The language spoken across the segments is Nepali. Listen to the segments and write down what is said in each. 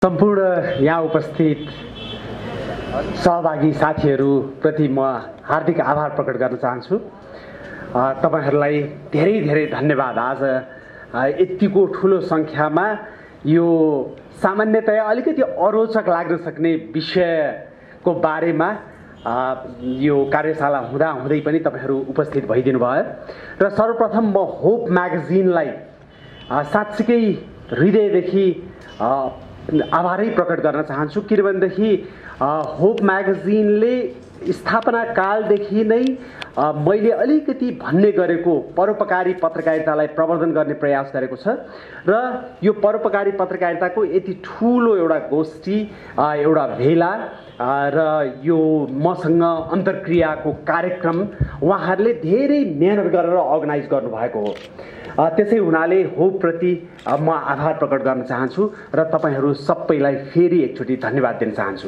सम्पूर्ण यहाँ उपस्थित सहभागी साथीहरूप्रति म हार्दिक आभार प्रकट गर्न चाहन्छु। तपाईहरूलाई धेरै धेरै धन्यवाद। आज यतिको ठुलो सङ्ख्यामा यो सामान्यतया अलिकति अरोचक लाग्न सक्ने विषयको बारेमा यो कार्यशाला हुँदै पनि तपाईहरू उपस्थित भइदिनु भयो र सर्वप्रथम म होप म्यागजिनलाई साँच्चीकै हृदयदेखि आभारै प्रकट गर्न चाहन्छु। किनभनेदेखि होप म्यागजिनले स्थापना कालदेखि नै मैले अलिकति भन्ने गरेको परोपकारी पत्रकारितालाई प्रवर्धन गर्ने प्रयास गरेको छ र यो परोपकारी पत्रकारिताको यति ठुलो एउटा गोष्ठी, एउटा भेला र यो मसँग अन्तर्क्रियाको कार्यक्रम उहाँहरूले धेरै मेहनत गरेर अर्गनाइज गर्नुभएको हो। त्यसै हुनाले होपप्रति म आभार प्रकट गर्न चाहन्छु र तपाईहरू सबैलाई फेरि एकचोटि धन्यवाद दिन चाहन्छु।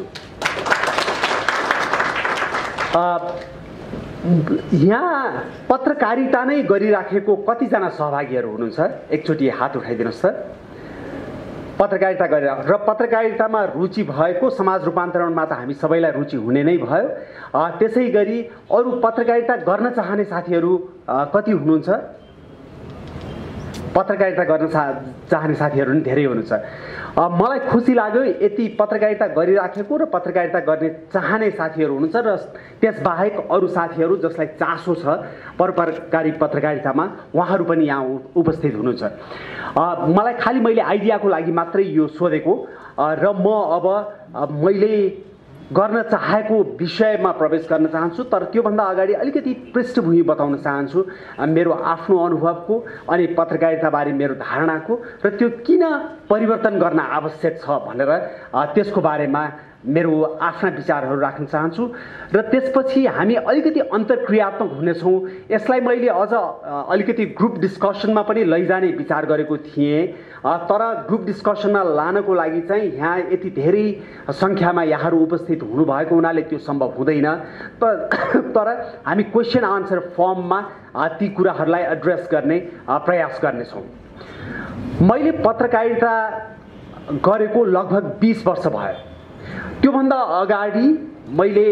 यहाँ पत्रकारिता नै गरिराखेको कतिजना सहभागीहरू हुनुहुन्छ? एकचोटि हात उठाइदिनुहोस् त। पत्रकारिता गरेर र पत्रकारितामा रुचि भएको समाज रूपान्तरणमा त हामी सबैलाई रुचि हुने नै भयो। त्यसै गरी अरू पत्रकारिता गर्न चाहने साथीहरू कति हुनुहुन्छ? पत्रकारिता गर्न चाहने साथीहरू पनि धेरै हुनुहुन्छ। मलाई खुसी लाग्यो यति पत्रकारिता गरिराखेको र पत्रकारिता गर्ने चाहने साथीहरू हुनुहुन्छ र त्यसबाहेक अरू साथीहरू जसलाई चासो छ परोपकारी पत्रकारितामा उहाँहरू पनि यहाँ उपस्थित हुनुहुन्छ। मलाई खालि मैले आइडियाको लागि मात्रै यो सोधेको र म अब मैले गर्न चाहेको विषयमा प्रवेश गर्न चाहन्छु। तर त्योभन्दा अगाडि अलिकति पृष्ठभूमि बताउन चाहन्छु मेरो आफ्नो अनुभवको अनि पत्रकारिताबारे मेरो धारणाको र त्यो किन परिवर्तन गर्न आवश्यक छ भनेर त्यसको बारेमा मेरो आफ्ना विचारहरू राख्न चाहन्छु र त्यसपछि हामी अलिकति अन्तर्क्रियात्मक हुनेछौँ। यसलाई मैले अझ अलिकति ग्रुप डिस्कसनमा पनि लैजाने विचार गरेको थिएँ, तर ग्रुप डिस्कसनमा लानको लागि चाहिँ यहाँ यति धेरै सङ्ख्यामा यहाँहरू उपस्थित हुनुभएको हुनाले त्यो सम्भव हुँदैन। तर हामी क्वेसन आन्सर फर्ममा ती कुराहरूलाई एड्रेस गर्ने प्रयास गर्नेछौँ। मैले पत्रकारिता गरेको लगभग 20 वर्ष भयो। त्योभन्दा अगाडि मैले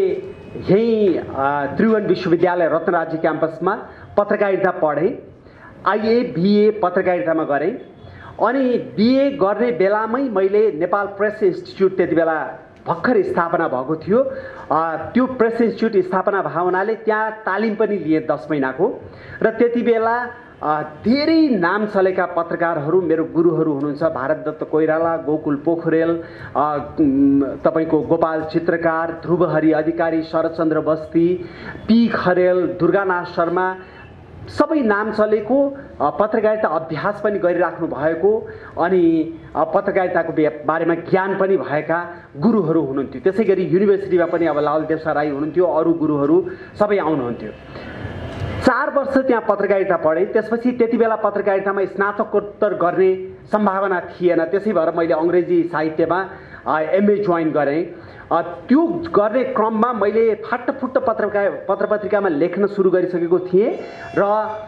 यहीँ त्रिभुवन विश्वविद्यालय रत्नराजी क्याम्पसमा पत्रकारिता पढेँ, आइए बिए पत्रकारितामा गरेँ अनि बिए गर्ने बेलामै मैले नेपाल प्रेस इन्स्टिच्युट त्यति बेला भर्खर स्थापना भएको थियो। त्यो प्रेस इन्स्टिच्युट स्थापना भएको हुनाले त्यहाँ तालिम पनि लिएँ 10 महिनाको र त्यति बेला धेरै नाम चलेका पत्रकारहरू मेरो गुरुहरू हुनुहुन्छ। भारतदत्त कोइराला, गोकुल पोखरेल, तपाईको गोपाल चित्रकार, ध्रुवहरि अधिकारी, शरदचन्द्र बस्ती, पी खरेल, दुर्गानाथ शर्मा, सबै नाम चलेको पत्रकारिता अभ्यास पनि गरिराख्नु भएको अनि पत्रकारिताको बारेमा ज्ञान पनि भएका गुरुहरू हुनुहुन्थ्यो। त्यसै गरी युनिभर्सिटीमा पनि अब लालदेव राई हुनुहुन्थ्यो, अरू गुरुहरू सबै आउनुहुन्थ्यो। 4 वर्ष त्यहाँ पत्रकारिता पढेँ। त्यसपछि त्यति बेला पत्रकारितामा स्नातकोत्तर गर्ने सम्भावना थिएन, त्यसै भएर मैले अङ्ग्रेजी साहित्यमा एमए जोइन गरेँ। त्यो गर्ने क्रममा मैले फाटफुट्ट पत्रपत्रिकामा लेख्न सुरु गरिसकेको थिएँ र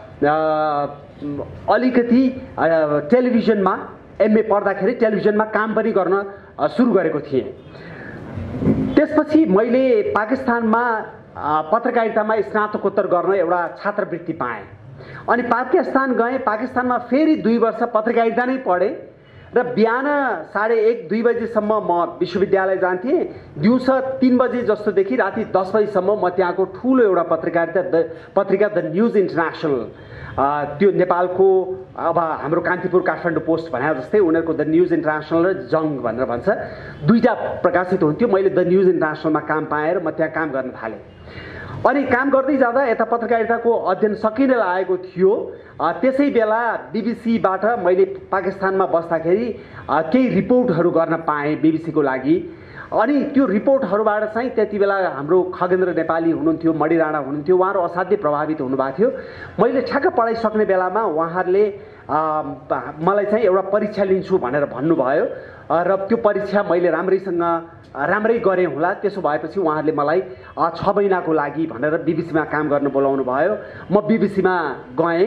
अलिकति टेलिभिजनमा एमए पढ्दाखेरि टेलिभिजनमा काम पनि गर्न सुरु गरेको थिएँ। त्यसपछि मैले पाकिस्तानमा पत्रकारितामा स्नातकोत्तर गर्न एउटा छात्रवृत्ति पाएँ अनि पाकिस्तान गएँ। पाकिस्तानमा फेरि 2 वर्ष पत्रकारिता नै पढेँ र बिहान 1:30-2 बजीसम्म म विश्वविद्यालय जान्थेँ। दिउँसो 3 बजे जस्तोदेखि राति 10 बजीसम्म म त्यहाँको ठुलो एउटा पत्रिका द न्युज इन्टरनेसनल, त्यो नेपालको अब हाम्रो कान्तिपुर काठमाडौँ पोस्ट भने जस्तै उनीहरूको द न्युज इन्टरनेसनल र जङ्ग भनेर भन्छ, दुईटा प्रकाशित हुन्थ्यो। मैले द न्युज इन्टरनेसनलमा काम पाएँ र म त्यहाँ काम गर्न थालेँ। अनि काम गर्दै जाँदा यता पत्रकारिताको अध्ययन सकिन लागेको थियो। त्यसै बेला बीबीसीबाट मैले पाकिस्तानमा बस्दाखेरि केही रिपोर्टहरू गर्न पाएँ बीबीसीको लागि अनि त्यो रिपोर्टहरूबाट चाहिँ त्यति बेला हाम्रो खगेन्द्र नेपाली हुनुहुन्थ्यो, मणि राणा हुनुहुन्थ्यो, उहाँहरू असाध्यै प्रभावित हुनुभएको थियो। मैले ठ्याक्क पढाइसक्ने बेलामा उहाँहरूले मलाई चाहिँ एउटा परीक्षा लिन्छु भनेर भन्नुभयो र त्यो परीक्षा मैले राम्रै गरेँ होला। त्यसो भएपछि उहाँहरूले मलाई 6 महिनाको लागि भनेर बीबीसीमा काम गर्न बोलाउनु भयो। म बीबीसीमा गएँ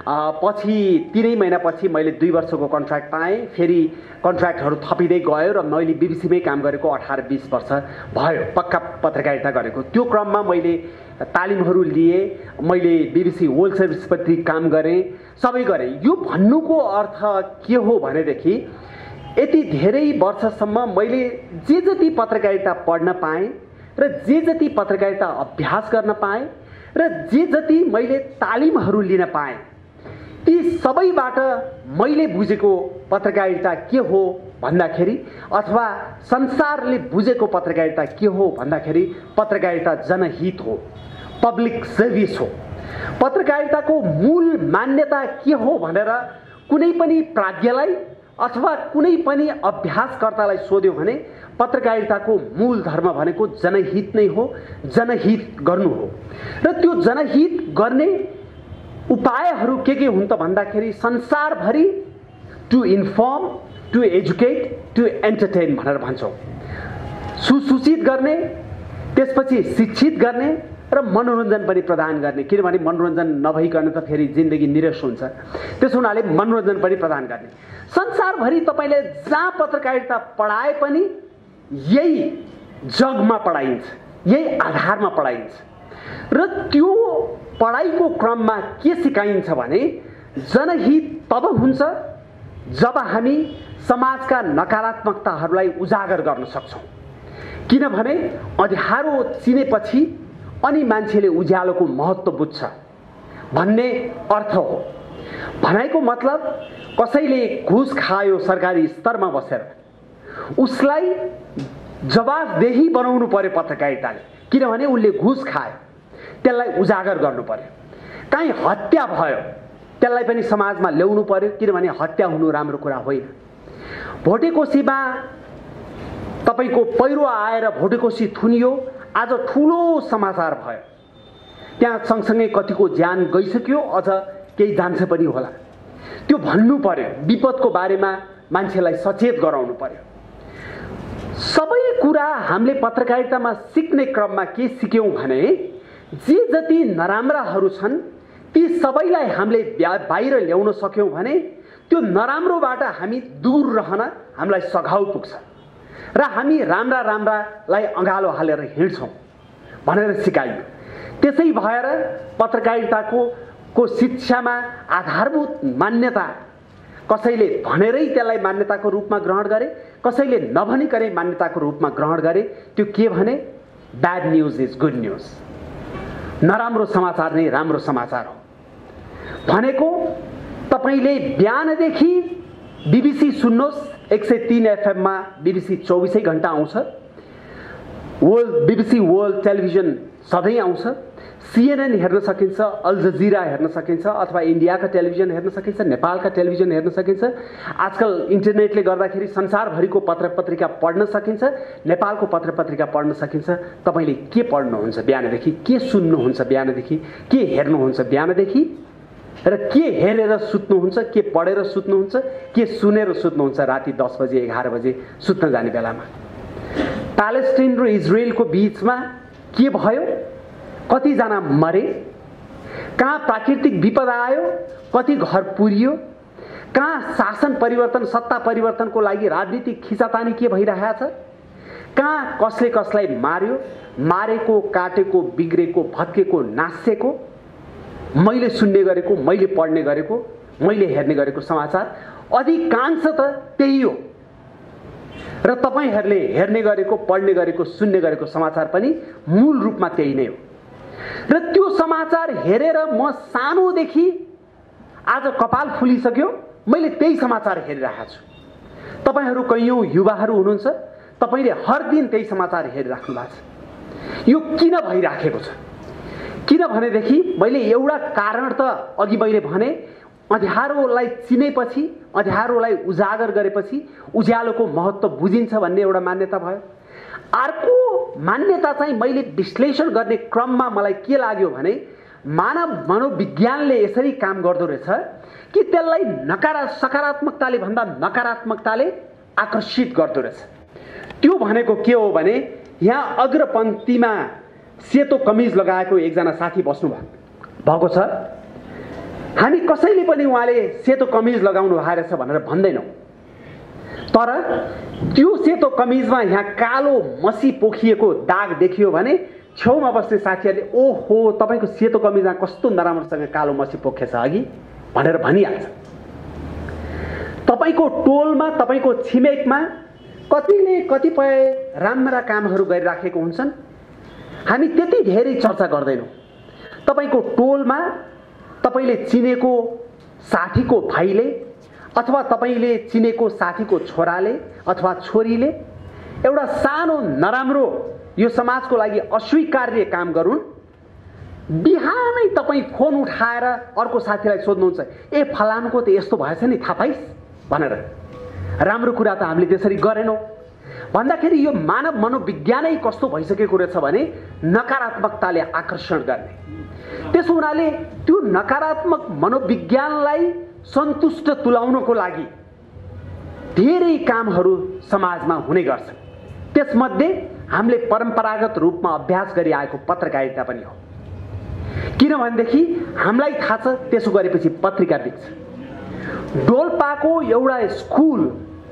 पछि 3 महिनापछि मैले 2 वर्षको कन्ट्र्याक्ट पाएँ। फेरि कन्ट्र्याक्टहरू थपिँदै गयो र मैले बिबिसीमै काम गरेको 18-20 वर्ष भयो पक्का पत्रकारिता गरेको। त्यो क्रममा मैले तालिमहरू लिए, मैले बिबिसी वर्ल्ड सर्भिसप्रति काम गरेँ, सबै गरेँ। यो भन्नुको अर्थ के हो भनेदेखि यति धेरै वर्षसम्म मैले जे जति पत्रकारिता पढ्न पाएँ र जे जति पत्रकारिता अभ्यास गर्न पाएँ र जे जति मैले तालिमहरू लिन पाएँ, ती सबैबाट मैले बुझेको पत्रकारिता के हो भन्दाखेरि अथवा संसारले बुझेको पत्रकारिता के हो भन्दाखेरि पत्रकारिता जनहित हो, पब्लिक सर्भिस हो। पत्रकारिताको मूल मान्यता के हो भनेर कुनै पनि प्राज्ञलाई अथवा कुनै पनि अभ्यासकर्तालाई सोध्यो भने पत्रकारिताको मूल धर्म भनेको जनहित नै हो, जनहित गर्नु हो। र त्यो जनहित गर्ने उपायहरू के हुन् त भन्दाखेरि संसारभरि to inform, to educate, to entertain भनेर भन्छौँ। सुसूचित गर्ने, त्यसपछि शिक्षित गर्ने र मनोरञ्जन पनि प्रदान गर्ने। किनभने मनोरञ्जन नभइकन त फेरि जिन्दगी निरस हुन्छ। त्यसो हुनाले मनोरञ्जन पनि प्रदान गर्ने। संसारभरि तपाईँले जहाँ पत्रकारिता पढाए पनि यही जगमा पढाइन्छ, यही आधारमा पढाइन्छ। र त्यो पढाइको क्रममा के सिकाइन्छ भने जनहित तब हुन्छ जब हामी समाजका नकारात्मकताहरूलाई उजागर गर्न सक्छौँ। किनभने अँध्यारो चिनेपछि अनि मान्छेले उज्यालोको महत्त्व बुझ्छ भन्ने अर्थ हो। भनाइको मतलब कसैले घुस खायो सरकारी स्तरमा बसेर, उसलाई जवाफदेही बनाउनु पर्यो पत्रकारिताले। किनभने उसले घुस खायो, त्यसलाई उजागर गर्नु पर्यो। कहीँ हत्या भयो, त्यसलाई पनि समाजमा ल्याउनु पर्यो। किनभने हत्या हुनु राम्रो कुरा होइन। भोटेकोसीमा तपाईँको पहिरो आएर भोटेकोसी थुनियो, आज ठुलो समाचार भयो। त्यहाँ सँगसँगै कतिको ज्यान गइसक्यो, अझ केही जान्छ पनि होला। त्यो भन्नु पर्यो, विपदको बारेमा मान्छेलाई सचेत गराउनु पर्यो। सबै कुरा हामीले पत्रकारितामा सिक्ने क्रममा के सिक्यौँ भने जे जति नराम्राहरू छन् ती सबैलाई हामीले बाहिर ल्याउन सक्यौँ भने त्यो नराम्रोबाट हामी दूर रहन हामीलाई सघाउ पुग्छ र हामी राम्रा राम्रालाई अँगालो हालेर हिँड्छौँ भनेर सिकाइयो। त्यसै भएर पत्रकारिताको शिक्षामा आधारभूत मान्यता कसैले भनेरै त्यसलाई मान्यताको रूपमा ग्रहण गरे, कसैले नभनिकनै मान्यताको रूपमा ग्रहण गरे। त्यो के भने bad news is good news, नराम्रो समाचार नै राम्रो समाचार हो भनेको। तपाईले बिहानदेखि बिबिसी सुन्नुहोस्, 103 एफएममा बिबिसी 24 घण्टा आउँछ, बिबिसी वर्ल्ड टेलिभिजन सधैँ आउँछ, CNN हेर्न सकिन्छ, अल जजिरा हेर्न सकिन्छ, अथवा इन्डियाका टेलिभिजन हेर्न सकिन्छ, नेपालका टेलिभिजन हेर्न सकिन्छ। आजकल इन्टरनेटले गर्दाखेरि संसारभरिको पत्रपत्रिका पढ्न सकिन्छ, नेपालको पत्रपत्रिका पढ्न सकिन्छ। तपाईँले के पढ्नुहुन्छ बिहानदेखि, के सुन्नुहुन्छ बिहानदेखि, के हेर्नुहुन्छ बिहानदेखि, र के हेरेर सुत्नुहुन्छ, के पढेर सुत्नुहुन्छ, के सुनेर सुत्नुहुन्छ राति 10 बजे 11 बजे सुत्न जाने बेलामा। प्यालेस्टाइन र इजरायलको बीचमा के भयो, कतिजना मरे, कहाँ प्राकृतिक विपदा आयो, कति घर पुरियो, कहाँ शासन परिवर्तन, सत्ता परिवर्तनको लागि राजनीतिक खिचातानी के भइरहेछ, कहाँ कसले कसलाई मार्यो, मारेको, काटेको, बिग्रेको, भत्केको, नासेको, मैले सुन्ने गरेको, मैले पढ्ने गरेको, मैले हेर्ने गरेको समाचार अधिकांश त त्यही हो। र तपाईहरूले हेर्ने गरेको, पढ्ने गरेको, सुन्ने गरेको समाचार पनि मूल रूपमा त्यही नै हो। र त्यो समाचार हेरेर म सानोदेखि आज कपाल फुलिसक्यो, मैले त्यही समाचार हेरिरहेको छु। तपाईहरू कैयौँ युवाहरू हुनुहुन्छ, तपाईले हर दिन त्यही समाचार हेरिराख्नु भएको छ। यो किन भइराखेको छ? किनभनेदेखि मैले एउटा कारण त अघि मैले भने, अँध्यारोलाई चिनेपछि, अँध्यारोलाई उजागर गरेपछि उज्यालोको महत्त्व बुझिन्छ भन्ने एउटा मान्यता भयो। अर्को मान्यता चाहिँ मैले विश्लेषण गर्ने क्रममा मलाई के लाग्यो भने मानव मनोविज्ञानले यसरी काम गर्दो रहेछ कि त्यसलाई सकारात्मकताले भन्दा नकारात्मकताले आकर्षित गर्दो रहेछ। त्यो भनेको के हो भने यहाँ अग्रपन्थीमा सेतो कमिज लगाएको एकजना साथी बस्नु भएको छ। हामी कसैले पनि उहाँले सेतो कमिज लगाउनु भएको रहेछ भनेर भन्दैनौँ, तर त्यो सेतो कमिजमा यहाँ कालो मसी पोखिएको दाग देखियो भने छेउमा बस्ने साथीहरूले ओहो तपाईँको सेतो कमिजमा कस्तो नराम्रोसँग कालो मसी पोखेछ अघि भनेर भनिहाल्छ। तपाईँको टोलमा तपाईँको छिमेकमा कतिले कतिपय राम्रा कामहरू गरिराखेको हुन्छन्, हामी त्यति धेरै चर्चा गर्दैनौँ। तपाईँको टोलमा तपाईँले चिनेको साथीको भाइले अथवा तपाईँले चिनेको साथीको छोराले अथवा छोरीले एउटा सानो नराम्रो यो समाजको लागि अस्वीकार्य काम गरून्, बिहानै तपाईँ फोन उठाएर अर्को साथीलाई सोध्नुहुन्छ ए फलानुको त यस्तो भएछ नि थाहा पाइस् भनेर। राम्रो कुरा त हामीले त्यसरी गरेनौँ भन्दाखेरि यो मानव मनोविज्ञानै कस्तो भइसकेको रहेछ भने नकारात्मकताले आकर्षण गर्ने। त्यसो हुनाले त्यो नकारात्मक मनोविज्ञानलाई सन्तुष्ट तुल्याउनको लागि धेरै कामहरू समाजमा हुने गर्छन्। त्यसमध्ये हामीले परम्परागत रूपमा अभ्यास गरिआएको पत्रकारिता पनि हो। किनभनेदेखि हामीलाई थाहा छ त्यसो गरेपछि पत्रिका बिग्छ। डोल्पाको एउटा स्कुल,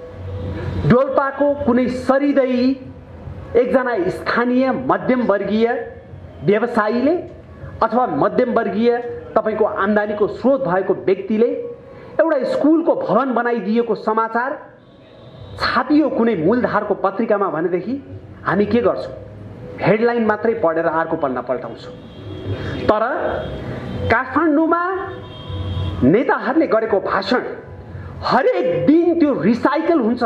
डोल्पाको कुनै सरिदयी एकजना स्थानीय मध्यमवर्गीय व्यवसायीले अथवा मध्यमवर्गीय तपाईँको आम्दानीको स्रोत भएको व्यक्तिले एउटा स्कुलको भवन बनाइदिएको समाचार छापियो कुनै मूलधारको पत्रिकामा भनेदेखि हामी के गर्छौँ? हेडलाइन मात्रै पढेर अर्को पन्ना पल्टाउँछौँ। तर काठमाडौँमा नेताहरूले गरेको भाषण हरेक दिन त्यो रिसाइकल हुन्छ।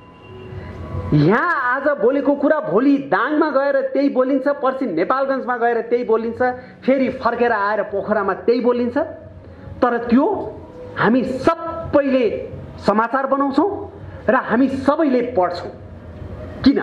यहाँ आज बोलेको कुरा भोलि दाङमा गएर त्यही बोलिन्छ, पर्सि नेपालगञ्जमा गएर त्यही बोलिन्छ, फेरि फर्केर आएर पोखरामा त्यही बोलिन्छ। तर त्यो हामी सबैले समाचार बनाउँछौँ र हामी सबैले पढ्छौँ। किन?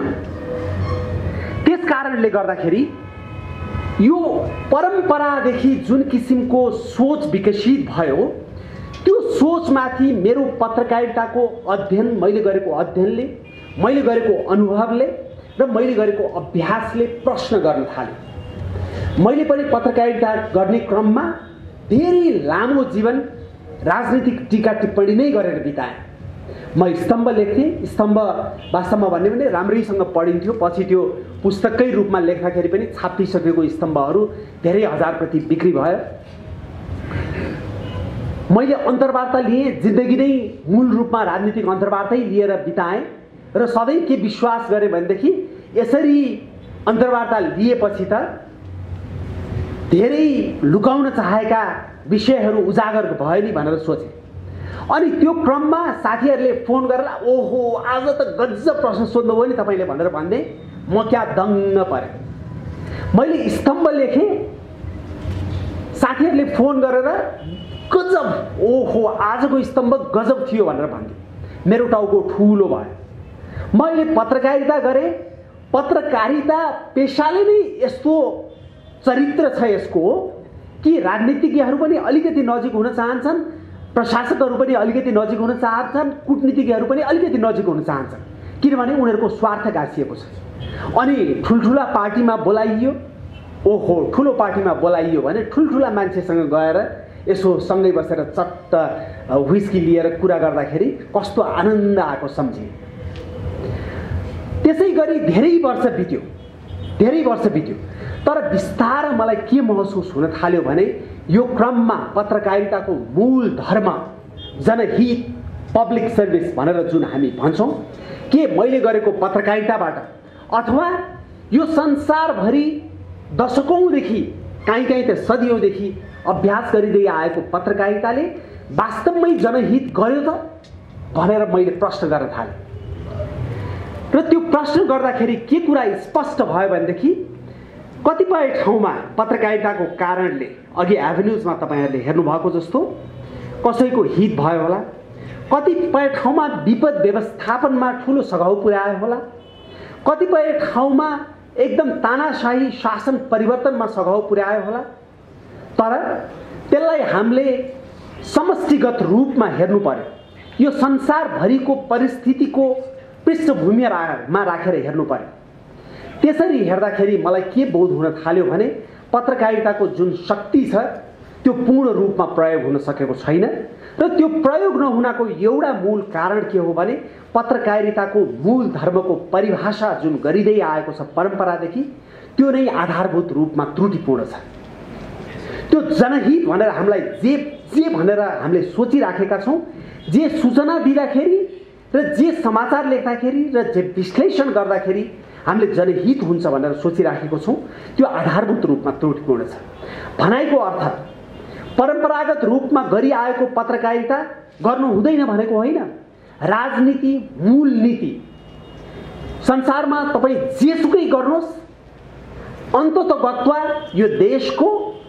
त्यस कारणले गर्दाखेरि यो परम्परादेखि जुन किसिमको सोच विकसित भयो त्यो सोचमाथि मेरो पत्रकारिताको अध्ययन, मैले गरेको अध्ययनले, मैले गरेको अनुभवले र मैले गरेको अभ्यासले प्रश्न गर्न थालेँ। मैले पनि पत्रकारिता गर्ने क्रममा धेरै लामो जीवन राजनीतिक टीका टिप्पणी नै गरेर बिताएँ। म स्तम्भ लेख्थेँ। स्तम्भ वास्तवमा भन्ने भने राम्रैसँग पढिन्थ्यो। पछि त्यो पुस्तककै रूपमा लेख्दाखेरि पनि छापिसकेको स्तम्भहरू धेरै हजार प्रति बिक्री भयो। मैले अन्तर्वार्ता लिएँ, जिन्दगी नै मूल रूपमा राजनीतिक अन्तर्वार्तै लिएर बिताएँ र सधैँ के विश्वास गरेँ भनेदेखि यसरी अन्तर्वार्ता लिएपछि त धेरै लुकाउन चाहेका विषयहरू उजागर भयो नि भनेर सोचेँ। अनि त्यो क्रममा साथीहरूले फोन गरेर ओहो आज त गजब प्रश्न सोध्नुभयो नि तपाईँले भनेर भन्दै म क्या दङ्ग परेँ। मैले स्तम्भ लेखेँ, साथीहरूले फोन गरेर गजब ओहो आजको स्तम्भ गजब थियो भनेर भन्थे। मेरो टाउको ठुलो भयो। मैले पत्रकारिता गरेँ। पत्रकारिता पेशाले नै यस्तो चरित्र छ यसको कि राजनीतिज्ञहरू पनि अलिकति नजिक हुन चाहन्छन्, प्रशासकहरू पनि अलिकति नजिक हुन चाहन्छन्, कूटनीतिज्ञहरू पनि अलिकति नजिक हुन चाहन्छन्, किनभने उनीहरूको स्वार्थ गाँसिएको छ। अनि ठुल्ठुला पार्टीमा बोलाइयो, ओहो ठुलो पार्टीमा बोलाइयो भने ठुल्ठुला मान्छेसँग गएर यसो सँगै बसेर चट्ट व्हिस्की लिएर कुरा गर्दाखेरि कस्तो आनन्द आएको सम्झिए। त्यसै गरी धेरै वर्ष बित्यो। तर बिस्तारै मलाई के महसुस हुन थाल्यो भने यो क्रममा पत्रकारिताको मूल धर्म जनहित, पब्लिक सर्भिस भनेर जुन हामी भन्छौँ, के मैले गरेको पत्रकारिताबाट अथवा यो संसारभरि दशकौँदेखि कहीँ त सदियौँदेखि अभ्यास गरिँदै आएको पत्रकारिताले वास्तवमै जनहित गर्यो त भनेर मैले प्रश्न गर्न थालेँ। र त्यो प्रश्न गर्दाखेरि के कुरा स्पष्ट भयो भनेदेखि कतिपय ठाउँमा पत्रकारिताको कारणले अघि एभेन्यूजमा तपाईँहरूले हेर्नुभएको जस्तो कसैको हित भयो होला, कतिपय ठाउँमा विपद व्यवस्थापनमा ठुलो सघाउ पुर्यायो होला, कतिपय ठाउँमा एकदम तानाशाही शासन परिवर्तनमा सघाउ पुर्यायो होला। तर त्यसलाई हामीले समष्टिगत रूपमा हेर्नु पर्यो। यो संसारभरिको परिस्थितिको पृष्ठभूमिमा राखेर हेर्नु पर्यो। त्यसरी हेर्दाखेरि मलाई के बोध हुन थाल्यो भने पत्रकारिताको जुन शक्ति छ त्यो पूर्ण रूपमा प्रयोग हुन सकेको छैन र त्यो प्रयोग नहुनको एउटा मूल कारण के हो भने पत्रकारिताको मूल धर्मको परिभाषा जुन गरिँदै आएको छ परम्परादेखि त्यो नै आधारभूत रूपमा त्रुटिपूर्ण छ। त्यो जनहित भनेर हामीलाई जे भनेर हामीले सोचिराखेका छौँ, जे सूचना दिँदाखेरि र जे समाचार लेख्दाखेरि र जे विश्लेषण गर्दाखेरि हामीले जनहित हुन्छ भनेर सोचिराखेको छौँ, त्यो आधारभूत रूपमा त्रुटिपूर्ण छ। भनाइको अर्थ परम्परागत रूपमा गरिआएको पत्रकारिता गर्नु हुँदैन भनेको होइन। राजनीति मूल नीति संसारमा तपाईँ जेसुकै गर्नुहोस्, अन्ततगत्वा यो देशको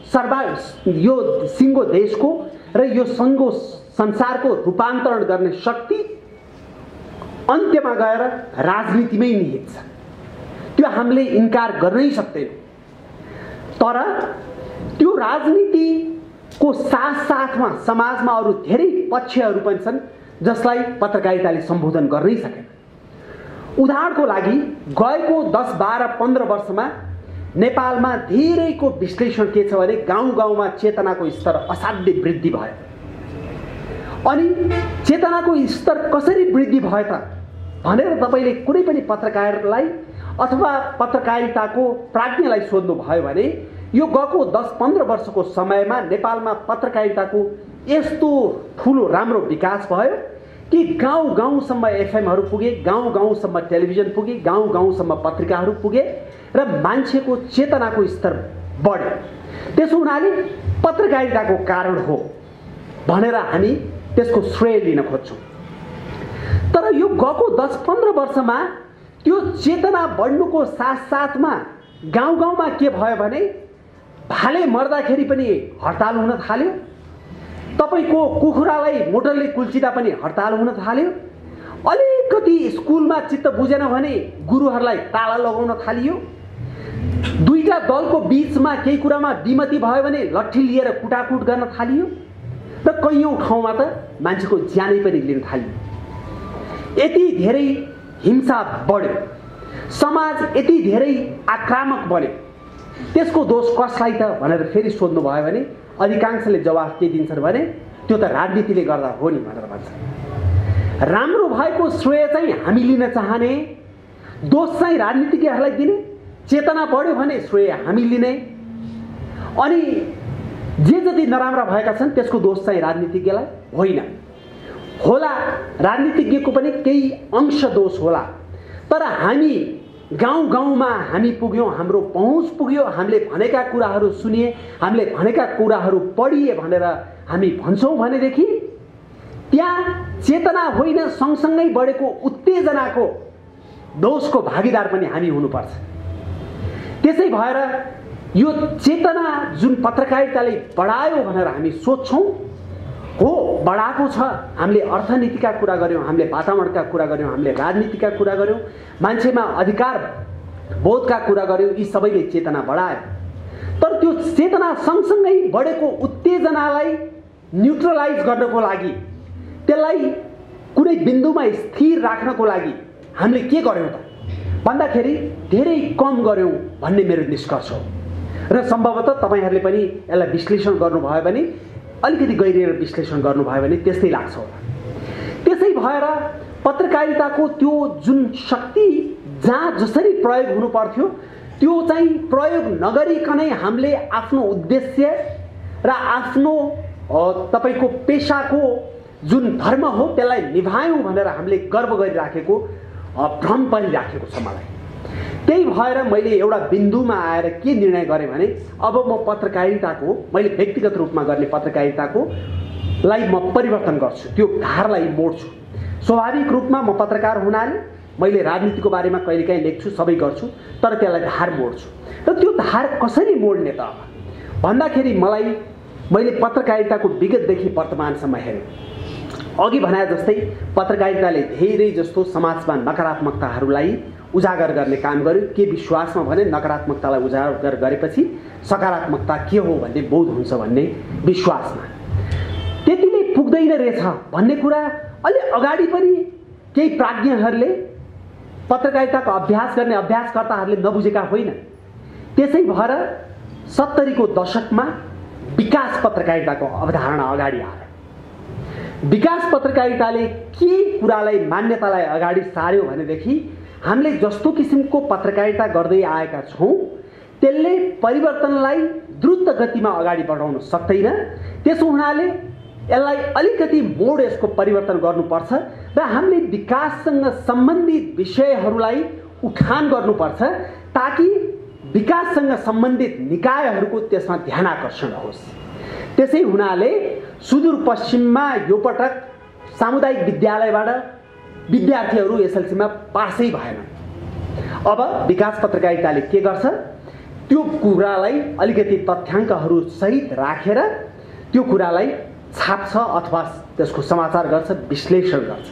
यो सिङ्गो देशको र यो सङ्गो संसारको रूपान्तरण गर्ने शक्ति अन्त्यमा गएर राजनीतिमै निहित छ। त्यो हामीले इन्कार गर्नै सक्दैनौँ। तर त्यो राजनीतिको साथसाथमा समाजमा अरू धेरै पक्षहरू पनि छन् जसलाई पत्रकारिताले सम्बोधन गर्नै सकेन। उदाहरणको लागि गएको 10, 12, 15 वर्षमा नेपालमा धेरैको विश्लेषण के छ भने गाउँ गाउँमा चेतनाको स्तर असाध्यै वृद्धि भयो। अनि चेतनाको स्तर कसरी वृद्धि भयो त भनेर तपाईँले कुनै पनि पत्रकारलाई अथवा पत्रकारिताको प्राज्ञलाई सोध्नु भयो भने यो गएको 10-15 वर्षको समयमा नेपालमा पत्रकारिताको यस्तो ठुलो राम्रो विकास भयो कि गाउँ गाउँसम्म एफएमहरू पुगे, गाउँ गाउँसम्म टेलिभिजन पुगे, गाउँ गाउँसम्म पत्रिकाहरू पुगे र मान्छेको चेतनाको स्तर बढ्यो। त्यसो हुनाले पत्रकारिताको कारण हो भनेर हामी त्यसको श्रेय लिन खोज्छौँ। तर यो गएको 10-15 वर्षमा त्यो चेतना बढ्नुको साथसाथमा गाउँ गाउँमा के भयो भने भाले मर्दाखेरि पनि हडताल हुन थाल्यो, तपाईको कुखुरालाई मोटरले कुल्चिँदा पनि हडताल हुन थाल्यो, अलिकति स्कुलमा चित्त बुझेन भने गुरुहरूलाई ताला लगाउन थालियो, दुईटा दलको बीचमा केही कुरामा विमति भयो भने लट्ठी लिएर कुटाकुट गर्न थालियो र कैयौँ ठाउँमा त मान्छेको ज्यानै पनि लिन थालियो। यति धेरै हिंसा बढ्यो, समाज यति धेरै आक्रामक बन्यो। त्यसको दोष कसलाई त भनेर फेरि सोध्नु भयो भने अधिकांशले जवाफ के दिन्छन् भने त्यो त राजनीतिले गर्दा हो नि भनेर भन्छ। राम्रो भएको श्रेय चाहिँ हामी लिन चाहने, दोष चाहिँ राजनीतिज्ञहरूलाई दिने, चेतना बढ्यो भने श्रेय हामी लिने, अनि जे जति नराम्रा भएका छन् त्यसको दोष चाहिँ राजनीतिज्ञलाई होइन। होला राजनीतिज्ञको पनि केही अंश दोष होला, तर हामी गाउँ गाउँमा हामी पुग्यौँ, हाम्रो पहुँच पुग्यो, हामीले भनेका कुराहरू सुनिए, हामीले भनेका कुराहरू पढिए भनेर हामी भन्छौँ भनेदेखि त्यहाँ चेतना होइन सँगसँगै बढेको उत्तेजनाको दोषको भागीदार पनि हामी हुनुपर्छ। त्यसै भएर यो चेतना जुन पत्रकारिताले बढायो भनेर हामी सोच्छौँ, हो बढाएको छ। हामीले अर्थनीतिका कुरा गऱ्यौँ, हामीले वातावरणका कुरा गऱ्यौँ, हामीले राजनीतिका कुरा गऱ्यौँ, मान्छेमा अधिकार बोधका कुरा गऱ्यौँ, यी सबैले चेतना बढायो। तर त्यो चेतना सँगसँगै बढेको उत्तेजनालाई न्युट्रलाइज गर्नको लागि, त्यसलाई कुनै बिन्दुमा स्थिर राख्नको लागि हामीले के गर्यौँ त भन्दाखेरि धेरै कम गर्यौँ भन्ने मेरो निष्कर्ष हो। र सम्भवतः तपाईँहरूले पनि यसलाई विश्लेषण गर्नुभयो भने, अलिकति गहिरिएर विश्लेषण गर्नुभयो भने त्यस्तै लाग्छ होला। त्यसै भएर पत्रकारिताको त्यो जुन शक्ति जहाँ जसरी प्रयोग हुनु पर्थ्यो त्यो चाहिँ प्रयोग नगरिकनै हामीले आफ्नो उद्देश्य र आफ्नो तपाईको पेशाको जुन धर्म हो त्यसलाई निभायौँ भनेर हामीले गर्व गरिराखेको भ्रम पनि राखेको छ मलाई। त्यही भएर मैले एउटा बिन्दुमा आएर के निर्णय गरेँ भने अब म पत्रकारिताको, मैले व्यक्तिगत रूपमा गर्ने पत्रकारिताको लाई म परिवर्तन गर्छु, त्यो धारलाई मोड्छु। स्वाभाविक रूपमा म पत्रकार हुनाले मैले राजनीतिको बारेमा कहिलेकाहीँ लेख्छु, सबै गर्छु, तर त्यसलाई धार मोड्छु। र त्यो धार कसरी मोड्ने त भन्दाखेरि मैले पत्रकारिताको विगतदेखि वर्तमानसम्म हेरेँ। अघि भने जस्तै पत्रकारिताले धेरै जस्तो समाजमा नकारात्मकताहरूलाई उजागर गर्ने काम गर्यो। के विश्वासमा भने नकारात्मकतालाई उजागर गरेपछि सकारात्मकता के हो भन्ने बोध हुन्छ भन्ने विश्वासमा। त्यतिले पुग्दैन रहेछ भन्ने कुरा अलि अगाडि पनि केही प्राज्ञहरूले, पत्रकारिताको अभ्यास गर्ने अभ्यासकर्ताहरूले नबुझेका होइन। त्यसै भएर 70 को दशकमा विकास पत्रकारिताको अवधारणा अगाडि आयो। विकास पत्रकारिताले के कुरालाई मान्यतालाई अगाडि सार्यो भनेदेखि हामीले जस्तो किसिमको पत्रकारिता गर्दै आएका छौँ त्यसले परिवर्तनलाई द्रुत गतिमा अगाडि बढाउन सक्दैन। त्यसो हुनाले यसलाई अलिकति मोड यसको परिवर्तन गर्नुपर्छ र हामीले विकाससँग सम्बन्धित विषयहरूलाई उठान गर्नुपर्छ ताकि विकाससँग सम्बन्धित निकायहरूको त्यसमा ध्यान आकर्षण होस्। त्यसै हुनाले सुदूरपश्चिममा यो पटक सामुदायिक विद्यालयबाट विद्यार्थीहरू एसएलसीमा पासै भएनन्। अब विकास पत्रकारिताले के गर्छ, त्यो कुरालाई अलिकति तथ्याङ्कहरू सहित राखेर त्यो कुरालाई छाप्छ अथवा त्यसको समाचार गर्छ, विश्लेषण गर्छ।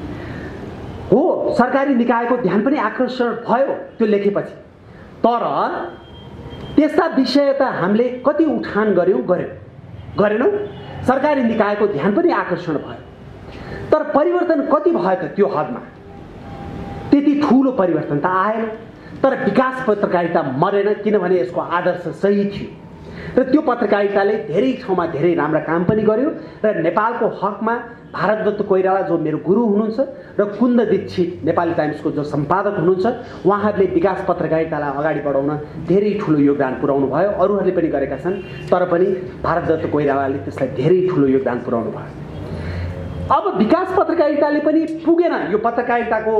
हो, सरकारी निकायको ध्यान पनि आकर्षण भयो त्यो लेखेपछि, तर त्यस्ता विषय त हामीले कति उठान गरेनौँ। सरकारी निकायको ध्यान पनि आकर्षण भयो, तर परिवर्तन कति भयो त त्यो हदमा? त्यति ठुलो परिवर्तन त आएन। तर विकास पत्रकारिता मरेन, किनभने यसको आदर्श सही थियो र त्यो पत्रकारिताले धेरै ठाउँमा धेरै राम्रा काम पनि गर्यो। र नेपालको हकमा भारतदत्त कोइराला जो मेरो गुरु हुनुहुन्छ र कुन्द दीक्षित नेपाली टाइम्सको जो सम्पादक हुनुहुन्छ, उहाँहरूले विकास पत्रकारितालाई अगाडि बढाउन धेरै ठुलो योगदान पुर्याउनु भयो। अरूहरूले पनि गरेका छन्, तर पनि भारतदत्त कोइरालाले त्यसलाई धेरै ठुलो योगदान पुर्याउनु भयो। अब विकास पत्रकारिताले पनि पुगेन यो पत्रकारिताको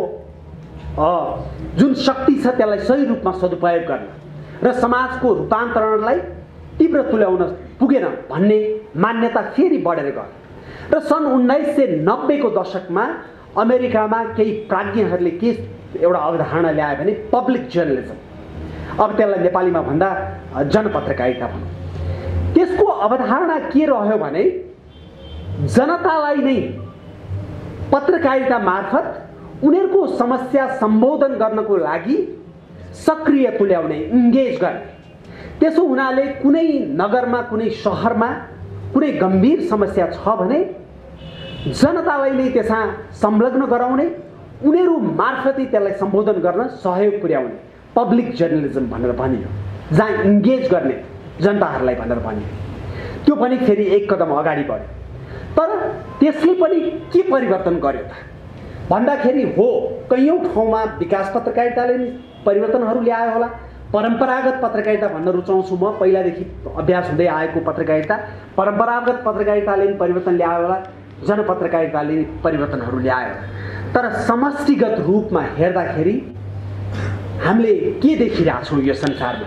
जुन शक्ति छ त्यसलाई सही रूपमा सदुपयोग गर्न र समाजको रूपान्तरणलाई तीव्र तुल्याउन पुगेन भन्ने मान्यता फेरि बढेर गयो। र सन् 1990 को दशकमा अमेरिकामा केही प्राज्ञहरूले के एउटा अवधारणा ल्यायो भने पब्लिक जर्नलिजम, अब त्यसलाई नेपालीमा भन्दा जनपत्रकारिता भनौँ। त्यसको अवधारणा के रह्यो भने जनतालाई नै पत्रकारिता मार्फत उनीहरूको समस्या सम्बोधन गर्नको लागि सक्रिय तुल्याउने, इन्गेज गर्ने। त्यसो हुनाले कुनै नगरमा, कुनै शहरमा कुनै गम्भीर समस्या छ भने जनतालाई नै त्यसमा संलग्न गराउने, उनीहरू मार्फतै त्यसलाई सम्बोधन गर्न सहयोग पुर्याउने पब्लिक जर्नलिजम भनेर भनियो, जहाँ इन्गेज गर्ने जनताहरूलाई भनेर भनियो। त्यो पनि फेरि एक कदम अगाडि बढ्यो। तर त्यसले पनि के परिवर्तन गर्यो त भन्दाखेरि, हो, कैयौँ ठाउँमा विकास पत्रकारिताले परिवर्तनहरू ल्यायो होला। परम्परागत पत्रकारिता भन्न रुचाउँछु म, पहिलादेखि अभ्यास हुँदै आएको पत्रकारिता, परम्परागत पत्रकारिताले पनि परिवर्तन ल्यायो होला, जनपत्रकारिताले परिवर्तनहरू ल्यायो। तर समष्टिगत रूपमा हेर्दाखेरि हामीले के देखिरहेछौँ यो संसारमा?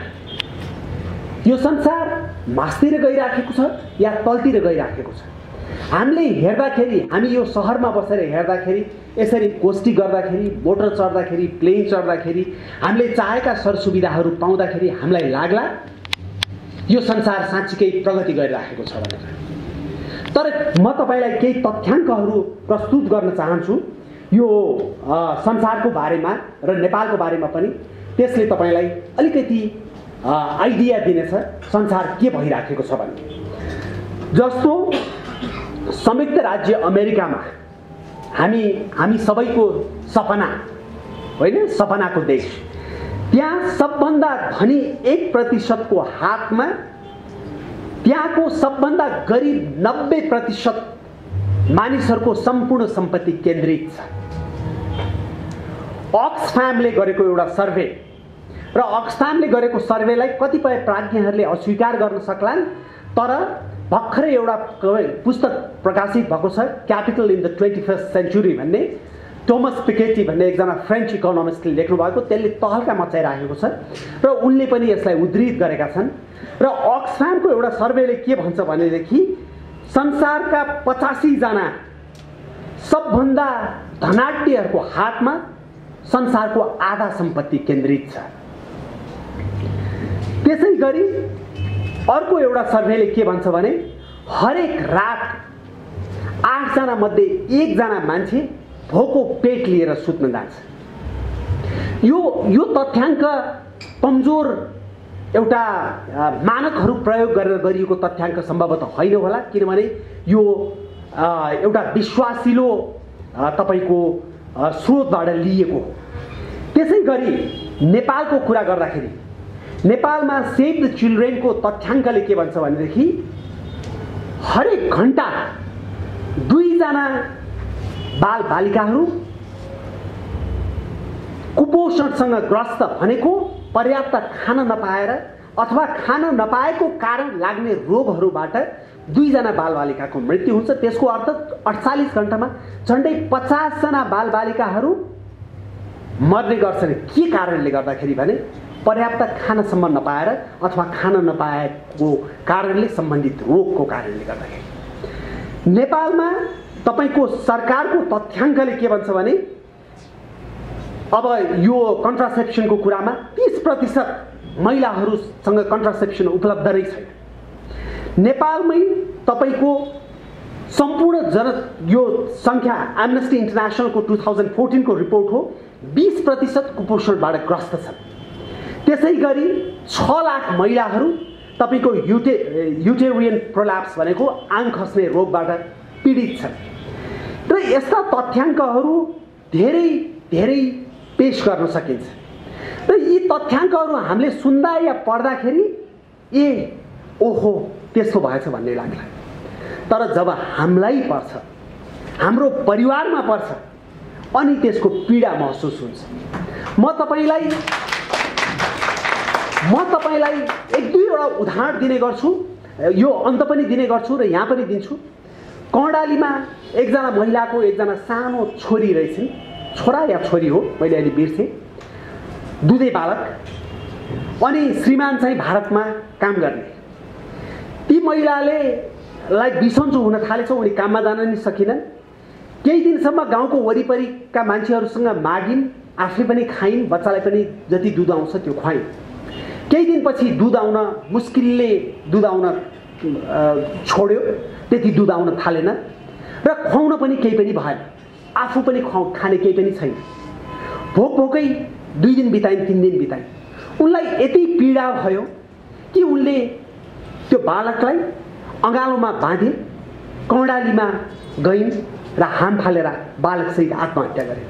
यो संसार मास्तिर गइराखेको छ या तलतिर गइराखेको छ? हामीले हेर्दाखेरि, हामी यो सहरमा बसेर हेर्दाखेरि, यसरी गोष्ठी गर्दाखेरि, मोटर चढ्दाखेरि, प्लेन चढ्दाखेरि, हामीले चाहेका सरसुविधाहरू पाउँदाखेरि हामीलाई लाग्ला यो संसार साँच्चीकै प्रगति गरिराखेको छ भनेर। तर म तपाईँलाई केही तथ्याङ्कहरू प्रस्तुत गर्न चाहन्छु यो संसारको बारेमा र नेपालको बारेमा पनि। त्यसले तपाईँलाई अलिकति आइडिया दिनेछ संसार के भइराखेको छ भन्ने। जस्तो संयुक्त राज्य अमेरिकामा हामी सबैको सपना होइन, सपनाको देश, त्यहाँ सबभन्दा धनी 1% को हातमा त्यहाँको सबभन्दा गरिब 90% मानिसहरूको सम्पूर्ण सम्पत्ति केन्द्रित छ। अक्सफामले गरेको एउटा सर्वे, र अक्सफामले गरेको सर्वेलाई कतिपय प्राज्ञहरूले अस्वीकार गर्न सक्लान्, तर भर्खरै एउटा पुस्तक प्रकाशित भएको छ, capital in the 21st century भन्ने, टोमस पिकेटी भन्ने एकजना फ्रेन्च इकोनोमिस्टले लेख्नु भएको, त्यसले तहल्का मचाइराखेको छ र उनले पनि यसलाई उद्धृत गरेका छन्। र अक्सफामको एउटा सर्वेले के भन्छ भनेदेखि संसारका 85 जना सबभन्दा धनाढ्यहरूको हातमा संसारको आधा सम्पत्ति केन्द्रित छ। त्यसै गरी अर्को एउटा सर्वेले के भन्छ भने हरेक रात 8 जना मध्ये 1 जना मान्छे भोको पेट लिएर सुत्न जान्छ। यो तथ्याङ्क कमजोर एउटा मानकहरू प्रयोग गरेर गरिएको तथ्याङ्क सम्भवतः होइन होला, किनभने यो एउटा विश्वासिलो तपाईको स्रोतबाट लिएको हो। त्यसै गरी नेपालको कुरा गर्दाखेरि नेपालमा सेभ द चिल्ड्रेनको तथ्याङ्कले के भन्छ भनेदेखि हरेक घण्टा 2 जना बालबालिकाहरू कुपोषणसँग ग्रस्त भनेको पर्याप्त खान नपाएर अथवा खान नपाएको कारण लाग्ने रोगहरूबाट 2 जना बालबालिकाको मृत्यु हुन्छ। त्यसको अर्थ 48 घण्टामा झन्डै 50 जना बालबालिकाहरू मर्ने गर्छन्। के कारणले गर्दाखेरि भने पर्याप्त खानसम्म नपाएर अथवा खान नपाएको कारणले सम्बन्धित रोगको कारणले गर्दाखेरि। नेपालमा तपाईको सरकारको तथ्याङ्कले के भन्छ भने अब यो कन्ट्रासेप्सनको कुरामा 30% महिलाहरूसँग कन्ट्रासेप्सन उपलब्ध नै छैन। नेपालमै तपाईको सम्पूर्ण यो संख्या एम्नेस्टी इन्टरनेसनलको 2014 को रिपोर्ट हो, 20% कुपोषणबाट ग्रस्त छन्। त्यसैगरी 6 लाख महिलाहरू तपाईको युटेरियन प्रोल्याप्स भनेको आङ खस्ने रोगबाट पीडित छन्। र यस्ता तथ्याङ्कहरू धेरै धेरै पेश गर्न सकिन्छ। र यी तथ्याङ्कहरू हामीले सुन्दा या पढ्दाखेरि ओहो त्यस्तो भएछ भन्ने लाग्ला। तर जब हामीलाई पर्छ, हाम्रो परिवारमा पर्छ, अनि त्यसको पीडा महसुस हुन्छ। म तपाईलाई 1-2 उदाहरण दिने गर्छु, यो अन्त पनि दिने गर्छु र यहाँ पनि दिन्छु। कर्णालीमा एकजना महिलाको एकजना सानो छोरी रहेछन्, छोरा या छोरी हो मैले अहिले बिर्सेँ, दुधे बालक, अनि श्रीमान चाहिँ भारतमा काम गर्ने। ती महिलाले बिसन्चो हुन थालेछ, उनी काममा जान नि सकिनन्। केही दिनसम्म गाउँको वरिपरिका मान्छेहरूसँग मागिन्, आफै पनि खाइन्, बच्चालाई पनि जति दुध आउँछ त्यो खुवाइन्। केही दिनपछि दुध आउन मुस्किलले दुध आउन छोड्यो, त्यति दुध आउन थालेन र खुवाउन पनि केही पनि भएन, आफू पनि खाने केही पनि छैन। भोकै 2 दिन बिताइन्, 3 दिन बिताइन्। उनलाई यति पीडा भयो कि उनले त्यो बालकलाई अँगालोमा बाँधिन्, कर्णालीमा गइन् र हाम फालेर बालकसहित आत्महत्या गरे।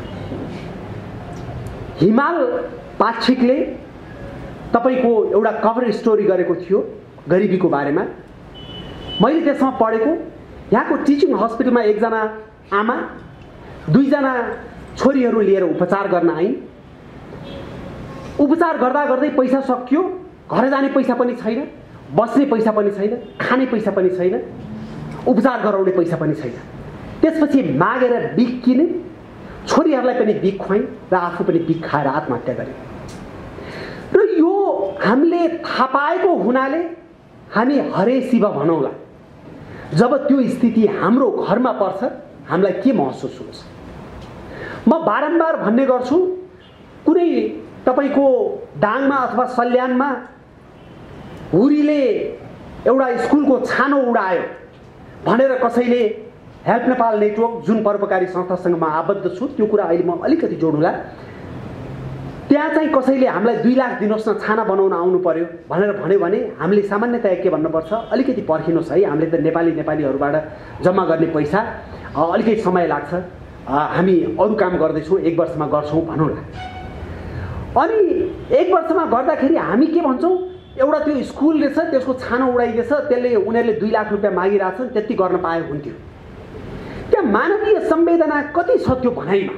हिमाल पाक्षिकले तपाईको एउटा कभर स्टोरी गरेको थियो गरिबीको बारेमा। मैले त्यसमा पढेको, यहाँको टिचिङ हस्पिटलमा एकजना आमा 2 जना छोरीहरू लिएर उपचार गर्न आइन्। उपचार गर्दा गर्दै पैसा सकियो, घर जाने पैसा पनि छैन, बस्ने पैसा पनि छैन, खाने पैसा पनि छैन, उपचार गराउने पैसा पनि छैन। त्यसपछि मागेर बिख किने, छोरीहरूलाई पनि बिख खुवाइन् र आफू पनि बिख खाएर आत्महत्या गरे। र यो हामीले थाहा पाएको हुनाले हामी हरे शिव भनौँला। जब त्यो स्थिति हाम्रो घरमा पर्छ हामीलाई के महसुस हुन्छ? म बारम्बार भन्ने गर्छु, कुनै तपाईको डाङमा अथवा सल्यानमा हुरीले एउटा स्कुलको छानो उडायो भनेर कसैले हेल्प नेपाल नेटवर्क जुन परोपकारी संस्थासँग म आबद्ध छु, त्यो कुरा अहिले म अलिकति जोडुला, त्यहाँ चाहिँ कसैले हामीलाई 2 लाख दिनुहोस् न, छाना बनाउन आउनु पर्यो भनेर भन्यो भने हामीले सामान्यतया के भन्नुपर्छ, अलिकति पर्खिनुहोस् है, हामीले त नेपालीहरूबाट जम्मा गर्ने पैसा अलिकति समय लाग्छ, हामी अरू काम गर्दैछौँ, 1 वर्षमा गर्छौँ भनौँला। अनि 1 वर्षमा गर्दाखेरि हामी के भन्छौँ, एउटा त्यो स्कुल रहेछ, त्यसको छानो उडाइदिएछ, त्यसले उनीहरूले 2 लाख रुपियाँ मागिरहेछन्, त्यति गर्न पाए हुन्थ्यो। त्यहाँ मानवीय संवेदना कति छ त्यो भनाइमा?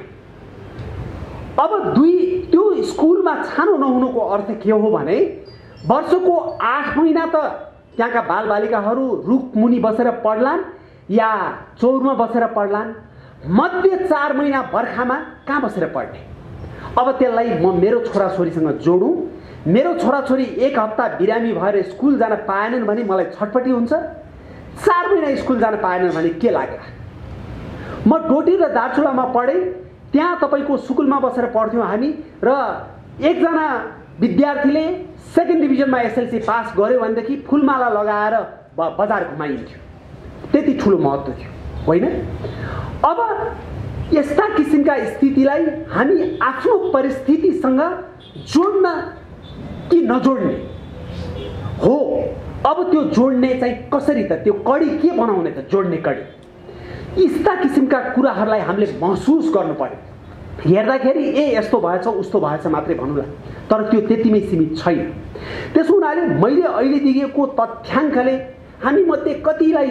अब त्यो स्कुलमा छानो नहुनुको अर्थ के हो भने वर्षको 8 महिना त त्यहाँका बालबालिकाहरू रुख मुनि बसेर पढ्लान् या चौरमा बसेर पढ्लान्, मध्ये 4 महिना बर्खामा कहाँ बसेर पढ्ने? अब त्यसलाई म मेरो छोराछोरीसँग जोडौँ, मेरो छोराछोरी 1 हप्ता बिरामी भएर स्कुल जान पाएनन् भने मलाई छटपटी हुन्छ, 4 महिना स्कुल जान पाएनन् भने के लाग्ला? म डोटी र दार्चुलामा पढेँ, त्यहाँ तपाईको स्कुलमा बसेर पढ्थ्यौँ हामी, र एकजना विद्यार्थीले 2nd डिभिजनमा एसएलसी पास गर्यो भनेदेखि फुलमाला लगाएर बजार घुमाइन्थ्यो, त्यति ठुलो महत्त्व थियो होइन? अब यस्ता किसिमका स्थितिलाई हामी आफ्नो परिस्थितिसँग जोड्न कि नजोड्ने हो? अब त्यो जोड्ने चाहिँ कसरी त, त्यो कडी के बनाउने त, जोड्ने कडी? यस्ता किसिमका कुराहरूलाई हामीले महसुस गर्नु पर्यो। हेर्दाखेरि यस्तो भएछ उस्तो भएछ मात्रै भनौँला, तर त्यो त्यतिमै सीमित छैन। त्यसो हुनाले मैले अहिले दिएको तथ्याङ्कले हामी मध्ये कतिलाई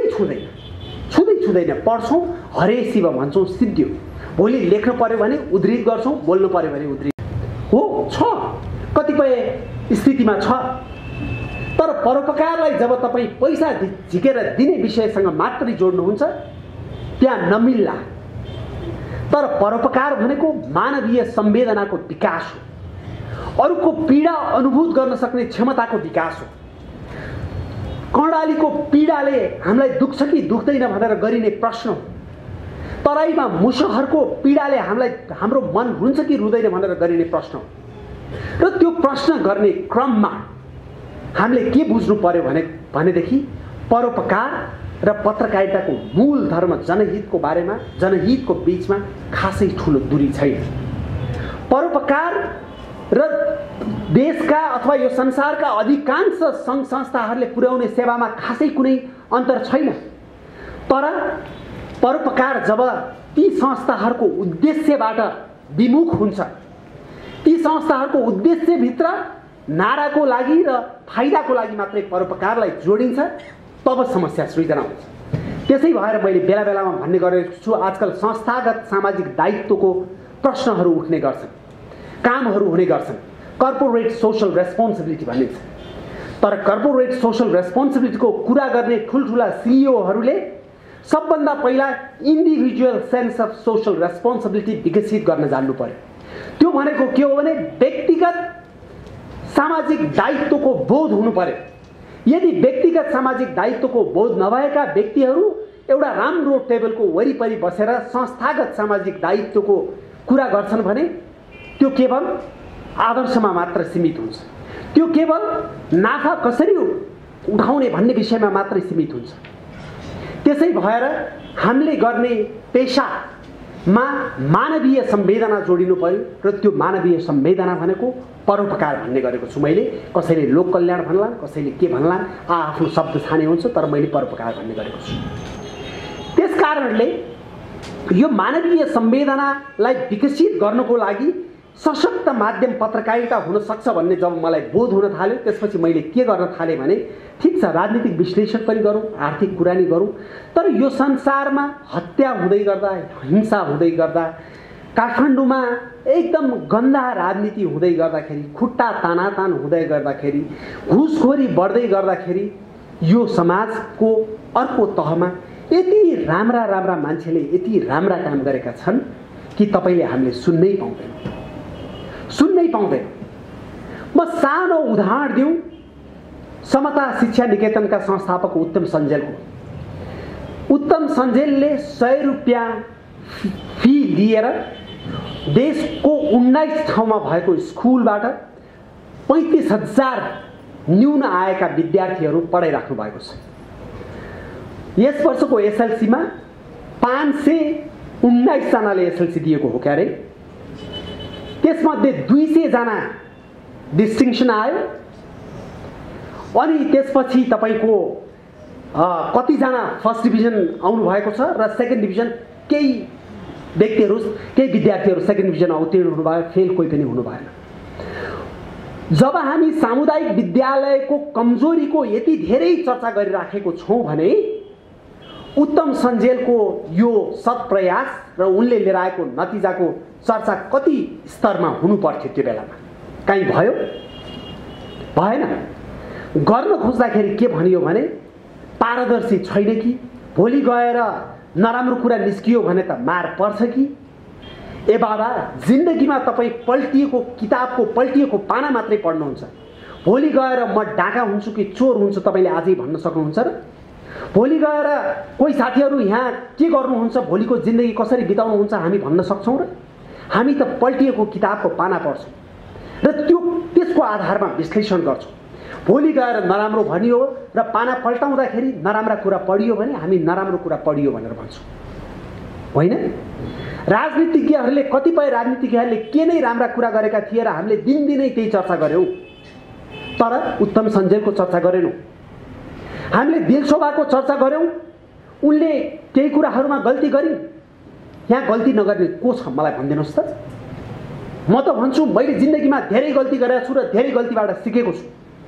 छुँदैन पढ्छौँ हरे शिव भन्छौँ सिद्धियो, भोलि लेख्न पर्यो भने उद्धृत गर्छौँ, बोल्नु पर्यो भने उद्धृत हो छ, कतिपय स्थितिमा छ। तर परोपकारलाई जब तपाईँ पैसा झिकेर दिने विषयसँग मात्रै जोड्नुहुन्छ त्यहाँ नमिल्ला। तर परोपकार भनेको मानवीय संवेदनाको विकास हो, अरूको पीडा अनुभूत गर्न सक्ने क्षमताको विकास हो। कर्णालीको पीडाले हामीलाई दुख्छ कि दुख्दैन भनेर गरिने प्रश्न हो। तराईमा मुसहरको पीडाले हाम्रो मन रुन्छ कि रुँदैन भनेर गरिने प्रश्न हो। र त्यो प्रश्न गर्ने क्रममा हामीले के बुझ्नु पर्यो भनेदेखि परोपकार र पत्रकारिताको मूल धर्म जनहितको बारेमा, जनहितको बीचमा खासै ठुलो दूरी छैन। परोपकार र देशका अथवा यो संसारका अधिकांश सङ्घ संस्थाहरूले पुर्याउने सेवामा खासै कुनै अन्तर छैन। तर परोपकार जब ती संस्थाहरूको उद्देश्यबाट विमुख हुन्छ, ती संस्थाहरूको उद्देश्यभित्र नाराको लागि र फाइदाको लागि मात्रै परोपकारलाई जोडिन्छ, तब समस्या सृजना हुन्छ। त्यसै भएर मैले बेला बेलामा भन्ने गरेको छु, आजकल संस्थागत सामाजिक दायित्वको प्रश्नहरू उठ्ने गर्छन्, कामहरू हुने गर्छन्, कर्पोरेट सोशल रेस्पोन्सिबिलिटी भनिन्छ। तर कर्पोरेट सोशल रेस्पोन्सिबिलिटीको कुरा गर्ने ठुल्ठुला सिइओहरूले सबभन्दा पहिला individual sense of social responsibility विकसित गर्न जान्नु पर्यो। त्यो भनेको के हो भने व्यक्तिगत सामाजिक दायित्वको बोध हुनु पर्यो। यदि व्यक्तिगत सामाजिक दायित्वको बोध नभएका व्यक्तिहरू एउटा राम्रो टेबलको वरिपरि बसेर संस्थागत सामाजिक दायित्वको कुरा गर्छन् भने त्यो केवल आदर्शमा मात्र सीमित हुन्छ, त्यो केवल नाफा कसरी उठाउने भन्ने विषयमा मात्रै सीमित हुन्छ। त्यसै भएर हामीले गर्ने पेशामा मानवीय संवेदना जोडिनु पर्यो र त्यो मानवीय संवेदना भनेको परोपकार भन्ने गरेको छु मैले। कसैले लोक कल्याण भन्लान्, कसैले के भन्लान्, आफ्नो शब्द छाने हुन्छ, तर मैले परोपकार भन्ने गरेको छु। त्यस कारणले यो मानवीय संवेदनालाई विकसित गर्नको लागि सशक्त माध्यम पत्रकारिता हुन सक्छ भन्ने जब मलाई बोध हुन थाल्यो, त्यसपछि मैले के गर्न थालेँ भने ठिक छ, राजनीतिक विश्लेषण पनि गरौँ, आर्थिक कुरा नि गरौँ, तर यो संसारमा हत्या हुँदै गर्दा, हिंसा हुँदै गर्दा, काठमाडौँमा एकदम गन्दा राजनीति हुँदै गर्दाखेरि, खुट्टा तानातान हुँदै गर्दाखेरि, घुसखोरी बढ्दै गर्दाखेरि यो समाजको अर्को तहमा यति राम्रा राम्रा मान्छेले यति राम्रा काम गरेका छन् कि तपाईँले हामीले सुन्नै पाउँदैन। म सानो उदाहरण दिउँ, समता शिक्षा निकेतनका संस्थापक उत्तम सञ्जेलले 100 रुपियाँ फी लिएर देशको 19 ठाउँमा भएको स्कुलबाट 35,000 न्यून आएका विद्यार्थीहरू पढाइराख्नु भएको छ। यस वर्षको एसएलसीमा 519 जनाले एसएलसी दिएको हो क्यारे, त्यसमध्ये 200 जना डिस्टिङ्सन आयो। अनि त्यसपछि तपाईको कतिजना फर्स्ट डिभिजन आउनु भएको छ र सेकेन्ड डिभिजन केही विद्यार्थीहरू सेकेन्ड डिभिजन उत्तीर्ण हुनुभयो, फेल कोही पनि हुनु भएन। जब हामी सामुदायिक विद्यालयको कमजोरीको यति धेरै चर्चा गरिराखेको छौँ भने उत्तम सञ्जेलको यो सत्प्रयास र उनले लिएर आएको नतिजाको चर्चा कति स्तरमा हुनु पर्थ्यो त्यो बेलामा? काहीँ भयो? भएन। गर्न खोज्दाखेरि के भनियो भने पारदर्शी छैन कि, भोलि गएर नराम्रो कुरा निस्कियो भने त मार पर्छ कि, ए बाबा जिन्दगीमा तपाईँ पल्टिएको पाना मात्रै पढ्नुहुन्छ, भोलि गएर म डाका हुन्छु कि चोर हुन्छु तपाईँले आजै भन्न सक्नुहुन्छ र? भोलि गएर कोही साथीहरू यहाँ के गर्नुहुन्छ, भोलिको जिन्दगी कसरी बिताउनुहुन्छ हामी भन्न सक्छौँ र? हामी त पल्टिएको किताबको पाना पढ्छौँ र त्यसको आधारमा विश्लेषण गर्छौँ। भोलि गएर नराम्रो भनियो र पाना पल्टाउँदाखेरि नराम्रा कुरा पढियो भने हामी नराम्रो कुरा पढियो भनेर भन्छौँ, होइन? राजनीतिज्ञहरूले, कतिपय राजनीतिज्ञहरूले के नै राम्रा कुरा गरेका थिए र हामीले दिनदिनै त्यही चर्चा गऱ्यौँ, तर उत्तम सञ्जेलको चर्चा गरेनौँ। हामीले दिलशोभाको चर्चा गऱ्यौँ, उनले केही कुराहरूमा गल्ती गरिन्। यहाँ गल्ती नगर्ने को छ मलाई भनिदिनुहोस् त? म त भन्छु मैले जिन्दगीमा धेरै गल्ती गरेको छु र धेरै गल्तीबाट सिकेको छु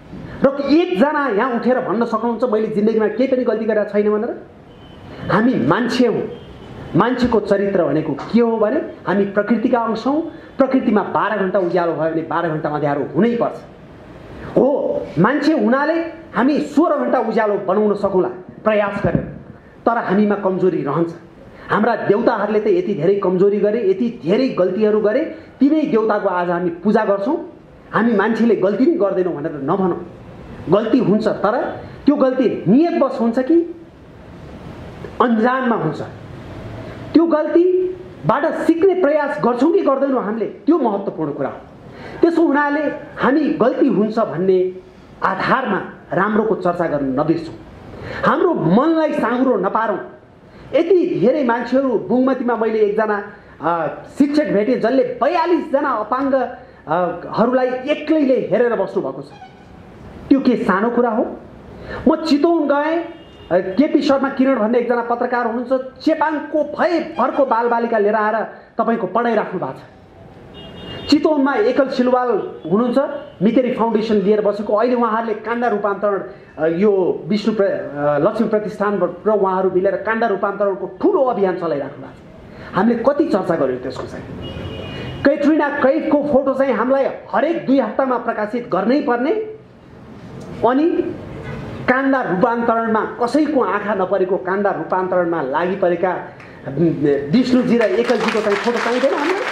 र एकजना यहाँ उठेर भन्न सक्नुहुन्छ मैले जिन्दगीमा केही पनि गल्ती गरेर छैन भनेर? हामी मान्छे हौँ। मान्छेको चरित्र भनेको के हो भने हामी प्रकृतिका अंश हौँ। प्रकृतिमा 12 घण्टा उज्यालो भयो भने 12 घण्टा अँध्यारो हुनै पर्छ। हो, मान्छे हुनाले हामी 16 घण्टा उज्यालो बनाउन सकौँला प्रयास गरेर, तर हामीमा कमजोरी रहन्छ। हाम्रा देउताहरूले त यति धेरै कमजोरी गरे, यति धेरै गल्तीहरू गरे, तिनै देउताको आज हामी पूजा गर्छौँ। हामी मान्छेले गल्ती नै गर्दैनौँ भनेर नभनौँ। गल्ती हुन्छ, तर त्यो गल्ती नियतवश हुन्छ कि अन्जानमा हुन्छ? त्यो गल्तीबाट सिक्ने प्रयास गर्छौँ कि गर्दैनौँ हामीले, त्यो महत्त्वपूर्ण कुरा हो। त्यसो हुनाले हामी गल्ती हुन्छ भन्ने आधारमा राम्रोको चर्चा गर्न नबिर्सौँ। हाम्रो मनलाई साँघुरो नपारौँ। यति धेरै मान्छेहरू, बुङमतीमा मैले एकजना शिक्षक भेटेँ जसले 42 जना अपाङ्गहरूलाई एक्लैले हेरेर बस्नुभएको छ। त्यो के सानो कुरा हो? म चितवन गएँ, केपी शर्मा किरण भन्ने एकजना पत्रकार हुनुहुन्छ, चेपाङको भरको बालबालिका लिएर आएर तपाईँको पढाइराख्नु भएको छ। चितवनमा एकल सिलवाल हुनुहुन्छ, मितेरी फाउन्डेसन लिएर बसेको। अहिले उहाँहरूले काण्ड रूपान्तरण, यो विष्णु लक्ष्मी प्रतिष्ठान र उहाँहरू मिलेर काण्ड रूपान्तरणको ठुलो अभियान चलाइराख्नु भएको छ। हामीले कति चर्चा गर्यौँ त्यसको चाहिँ? कैट्रिना कैफको फोटो चाहिँ हामीलाई हरेक 2 हप्तामा प्रकाशित गर्नै पर्ने, अनि काण्ड रूपान्तरणमा कसैको आँखा नपरेको काण्ड रूपान्तरणमा लागि परेका विष्णुजी र एकलजीको चाहिँ फोटो चाहिँदैन हामीलाई?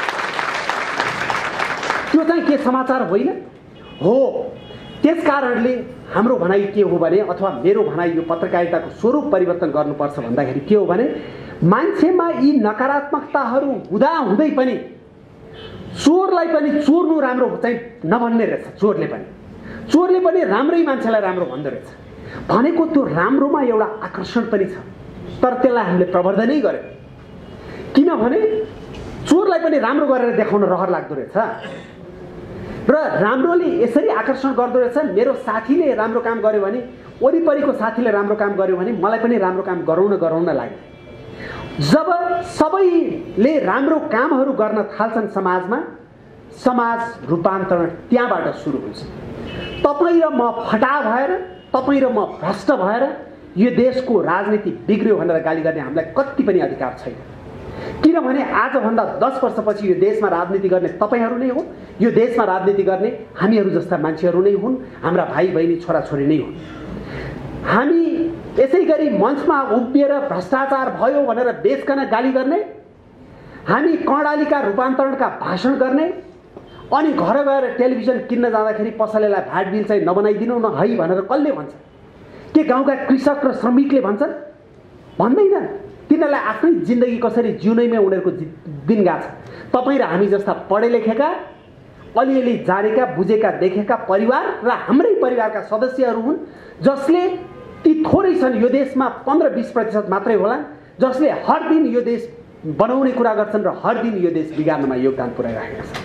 त्यो चाहिँ के समाचार होइन हो? त्यस कारणले हाम्रो भनाइ के हो भने, अथवा मेरो भनाइ यो पत्रकारिताको स्वरूप परिवर्तन गर्नुपर्छ भन्दाखेरि के हो भने, मान्छेमा यी नकारात्मकताहरू हुँदाहुँदै पनि चोरलाई पनि चोर्नु राम्रो चाहिँ नभन्ने रहेछ। चोरले पनि राम्रै मान्छेलाई राम्रो भन्दो रहेछ। भनेको त्यो राम्रोमा एउटा आकर्षण पनि छ, तर त्यसलाई हामीले प्रवर्धनै गर्यौँ। किनभने चोरलाई पनि राम्रो गरेर देखाउन रहर लाग्दो रहेछ र राम्रोले यसरी आकर्षण गर्दो रहेछ। मेरो साथीले राम्रो काम गर्यो भने, वरिपरिको साथीले राम्रो काम गर्यो भने मलाई पनि राम्रो काम गराउन लाग्यो। जब सबैले राम्रो कामहरू गर्न थाल्छन् समाजमा, समाज रूपान्तरण त्यहाँबाट सुरु हुन्छ। तपाईँ र म फटा भएर, तपाईँ र म भ्रष्ट भएर यो देशको राजनीति बिग्रियो भनेर गाली गर्ने हामीलाई कति पनि अधिकार छैन। किनभने आजभन्दा 10 वर्षपछि यो देशमा राजनीति गर्ने तपाईँहरू नै हो। यो देशमा राजनीति गर्ने हामीहरू जस्ता मान्छेहरू नै हुन्, हाम्रा भाइ बहिनी छोराछोरी नै हुन्। हामी यसै गरी मञ्चमा उभिएर भ्रष्टाचार भयो भनेर बेचकन गाली गर्ने, हामी कर्णालीका रूपान्तरणका भाषण गर्ने, अनि घर गएर टेलिभिजन किन्न जाँदाखेरि पसलेलाई भाट बिल चाहिँ नबनाइदिनु न है भनेर कसले भन्छ? के गाउँका कृषक र श्रमिकले भन्छन्? भन्दैनन्। तिनीहरूलाई आफ्नै जिन्दगी कसरी जिउनैमा उनीहरूको दिन गएको छ। तपाईँ र हामी जस्ता पढे लेखेका, अलिअलि जानेका, बुझेका, देखेका परिवार र हाम्रै परिवारका सदस्यहरू हुन्, जसले ती थोरै छन्, यो देशमा 15-20% मात्रै होला, जसले हर दिन यो देश बनाउने कुरा गर्छन् र हर दिन यो देश बिगार्नमा योगदान पुर्याइरहेका छन्।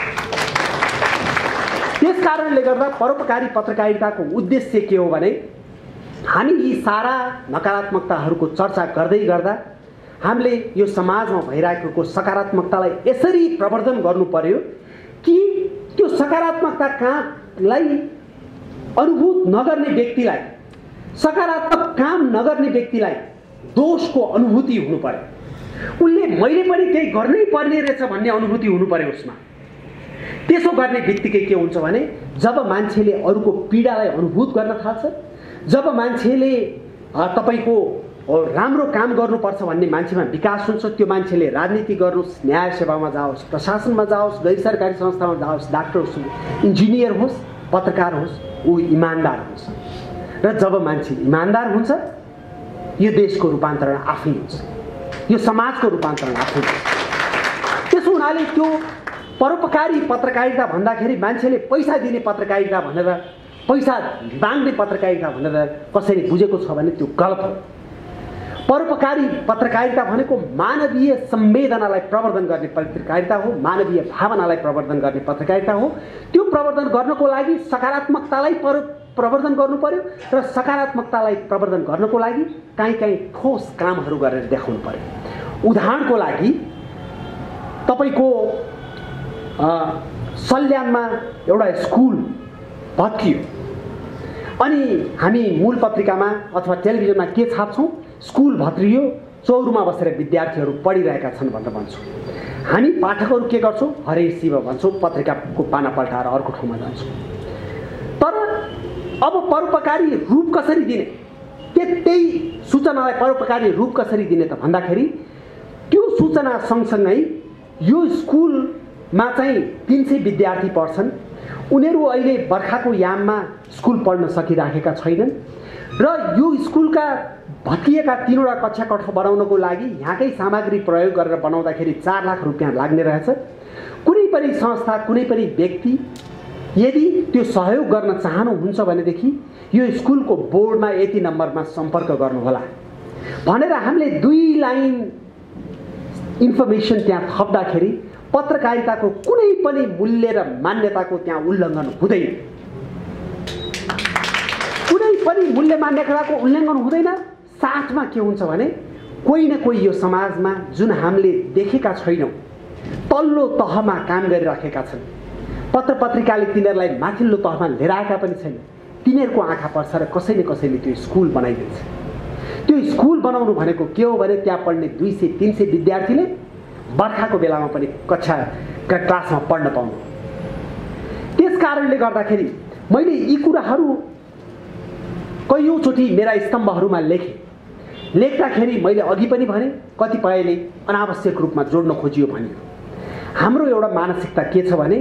त्यस कारणले गर्दा परोपकारी पत्रकारिताको उद्देश्य के हो भने, हामी यी सारा नकारात्मकताहरूको चर्चा गर्दै गर्दा हामीले यो समाजमा भइरहेको सकारात्मकतालाई यसरी प्रवर्धन गर्नु पर्यो कि त्यो सकारात्मकतालाई अनुभूत नगर्ने व्यक्तिलाई, सकारात्मक काम नगर्ने व्यक्तिलाई दोषको अनुभूति हुनु पर्यो। उसले मैले पनि केही गर्नै पर्ने रहेछ भन्ने अनुभूति हुनु पर्यो उसमा। त्यसो गर्ने बित्तिकै के हुन्छ भने, जब मान्छेले अरूको पीडालाई अनुभूत गर्न थाल्छ, जब मान्छेले तपाईको राम्रो काम गर्नुपर्छ भन्ने मान्छेमा विकास हुन्छ, त्यो मान्छेले राजनीति गर्नुहोस्, न्याय सेवामा जाओस्, प्रशासनमा जाओस्, गैर सरकारी संस्थामा जाओस्, डाक्टर होस्, इन्जिनियर होस्, पत्रकार होस्, ऊ इमान्दार हुन्छ। र जब मान्छे इमान्दार हुन्छ, यो देशको रूपान्तरण आफै हुन्छ, यो समाजको रूपान्तरण आफै हुन्छ। त्यसो हुनाले त्यो परोपकारी पत्रकारिता भन्दाखेरि मान्छेले पैसा दिने पत्रकारिता भनेर, पैसा माग्ने पत्रकारिता भनेर कसैले बुझेको छ भने त्यो गलत हो। परोपकारी पत्रकारिता भनेको मानवीय संवेदनालाई प्रवर्धन गर्ने पत्रकारिता हो, मानवीय भावनालाई प्रवर्धन गर्ने पत्रकारिता हो। त्यो प्रवर्धन गर्नको लागि सकारात्मकतालाई प्रवर्धन गर्नु पर्यो र सकारात्मकतालाई प्रवर्धन गर्नको लागि काहीँ ठोस कामहरू गरेर देखाउनु पर्यो। उदाहरणको लागि तपाईको सल्यानमा एउटा स्कुल भत्कियो। अनि हामी मूल पत्रिकामा अथवा टेलिभिजनमा के छाप्छौँ? स्कुल भत्रियो, चौरमा बसेर विद्यार्थीहरू पढिरहेका छन् भनेर भन्छौँ। हामी पाठकहरू के गर्छौँ? हरे शिव भन्छौँ, पत्रिकाको पाना पल्टाएर अर्को ठाउँमा जान्छौँ। तर अब परोपकारी रूप कसरी दिने? त्यही सूचनालाई परोपकारी रूप कसरी दिने त भन्दाखेरि त्यो सूचना सँगसँगै यो स्कुलमा चाहिँ 300 विद्यार्थी पढ्छन्। उनीहरू अहिले बर्खाको याममा स्कुल पढ्न सकिराखेका छैनन् र यो स्कुलका भत्किएका 3वटा कक्षा कक्ष बनाउनको लागि यहाँकै सामग्री प्रयोग गरेर बनाउँदाखेरि 4 लाख रुपियाँ लाग्ने रहेछ। कुनै पनि संस्था, कुनै पनि व्यक्ति यदि त्यो सहयोग गर्न चाहनुहुन्छ भनेदेखि यो स्कुलको बोर्डमा यति नम्बरमा सम्पर्क गर्नुहोला भनेर हामीले 2 लाइन इन्फर्मेसन त्यहाँ थप्दाखेरि पत्रकारिताको कुनै पनि मूल्य र मान्यताको त्यहाँ उल्लङ्घन हुँदैन। कुनै पनि मूल्य मान्यताको उल्लङ्घन हुँदैन। साथमा के हुन्छ भने कोही न कोही यो समाजमा जुन हामीले देखेका छैनौँ, तल्लो तहमा काम गरिराखेका छन्, पत्र पत्रिकाले तिनीहरूलाई माथिल्लो तहमा लिएर आएका पनि छैन, तिनीहरूको आँखा पर्छ र कसैले कसैले त्यो स्कुल बनाइदिन्छ। त्यो स्कुल बनाउनु भनेको के हो भने त्यहाँ पढ्ने 200-300 विद्यार्थीले बर्खाको बेलामा पनि क्लासमा पढ्न पाउनु। त्यस कारणले गर्दाखेरि मैले यी कुराहरू कयौँचोटि मेरा स्तम्भहरूमा लेख्दाखेरि मैले अघि पनि भने कतिपयले अनावश्यक रूपमा जोड्न खोजियो भनियो। हाम्रो एउटा मानसिकता के छ भने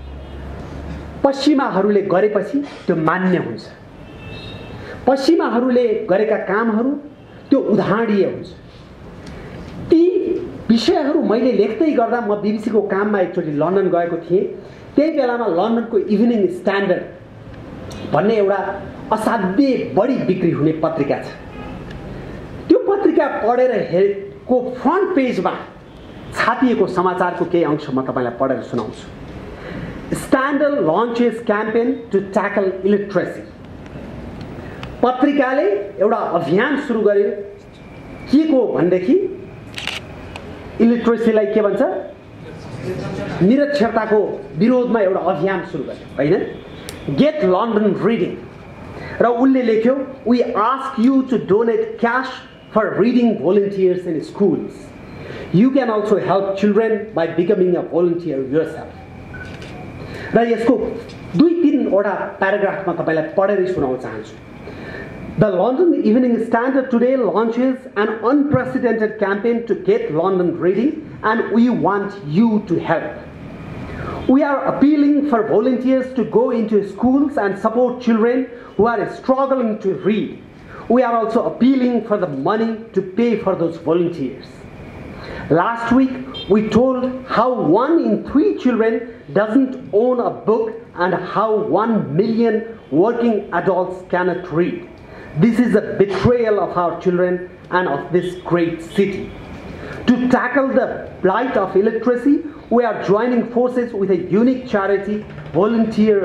पश्चिमाहरूले गरेपछि त्यो मान्य हुन्छ, पश्चिमाहरूले गरेका कामहरू त्यो उदाहरणीय हुन्छ। ती विषयहरू मैले लेख्दै गर्दा म बीबीसीको काममा एकचोटि लन्डन गएको थिएँ। त्यही बेलामा लन्डनको इभिनिङ स्ट्यान्डर्ड भन्ने एउटा असाध्यै बढी बिक्री हुने पत्रिका छ। त्यो पत्रिका पढेर हेरेको फ्रन्ट पेजमा छापिएको समाचारको केही अंश म तपाईँलाई पढेर सुनाउँछु। Standard launches campaign to tackle illiteracy. पत्रिकाले एउटा अभियान सुरु गर्यो। के को भनेदेखि इलिट्रेसीलाई के भन्छ? निरक्षरताको विरोधमा एउटा अभियान सुरु गर्यो हैन? Get London reading. र उनले लेख्यो, we ask you to donate cash for reading volunteers in schools. You can also help children by becoming a volunteer yourself. र यसको 2-3 वटा प्याराग्राफमा तपाईँलाई पढेरै सुनाउन चाहन्छु। The London Evening Standard today launches an unprecedented campaign to get London reading, and we want you to help. We are appealing for volunteers to go into schools and support children who are struggling to read. We are also appealing for the money to pay for those volunteers. Last week, we told how 1 in 3 children doesn't own a book and how 1 million working adults cannot read. This is a betrayal of our children and of this great city. To tackle the blight of illiteracy, we are joining forces with a unique charity, Volunteer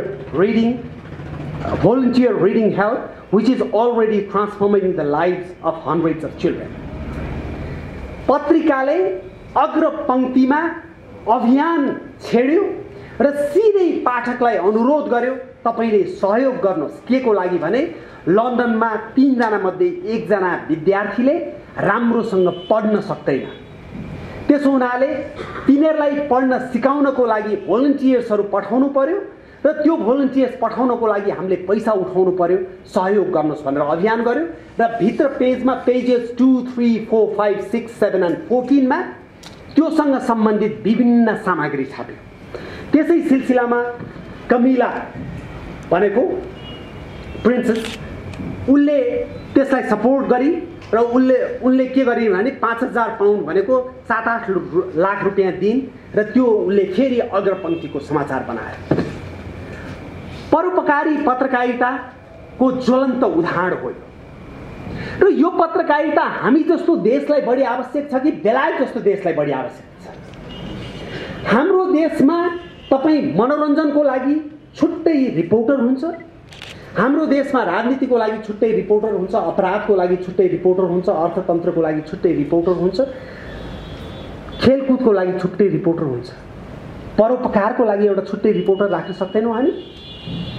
Reading Help, which is already transforming the lives of hundreds of children. पत्रिकाले अग्रपंक्तिमा अभियान छेड्यो र सिधै पाठकलाई अनुरोध गर्यो, तपाईले सहयोग गर्नुहोस्। के को लागि भने लन्डनमा 3 जना मध्ये 1 जना विद्यार्थीले राम्रोसँग पढ्न सक्दैन। त्यसो हुनाले तिनीहरूलाई पढ्न सिकाउनको लागि भोलिन्टियर्सहरू पठाउनु पर्यो र त्यो भोलिन्टियर्स पठाउनको लागि हामीले पैसा उठाउनु पर्यो, सहयोग गर्नुहोस् भनेर अभियान गर्यो। र भित्र पेजमा पेजेस 2, 3, 4, 5, 6, 7 and 14 मा त्योसँग सम्बन्धित विभिन्न सामग्री छाप्यो। त्यसै सिलसिलामा कमिला भनेको प्रिन्सेस, उनले त्यसलाई सपोर्ट गरी र उनले के गरे भने 5000 पाउन्ड भनेको 7-8 लाख रुपियाँ दिन र त्यो उनले फेरि अग्रपंक्तिको समाचार बनायो। परोपकारी पत्रकारिताको ज्वलन्त उदाहरण हो र यो पत्रकारिता हामी जस्तो देशलाई बढी आवश्यक छ कि बेलायत जस्तो देशलाई बढी आवश्यक छ? हाम्रो देशमा तपाई मनोरञ्जनको लागि छुट्टै रिपोर्टर हुन्छ, हाम्रो देशमा राजनीतिको लागि छुट्टै रिपोर्टर हुन्छ, अपराधको लागि छुट्टै रिपोर्टर हुन्छ, अर्थतन्त्रको लागि छुट्टै रिपोर्टर हुन्छ, खेलकुदको लागि छुट्टै रिपोर्टर हुन्छ। परोपकारको लागि एउटा छुट्टै रिपोर्टर राख्न सक्दैनौँ हामी? के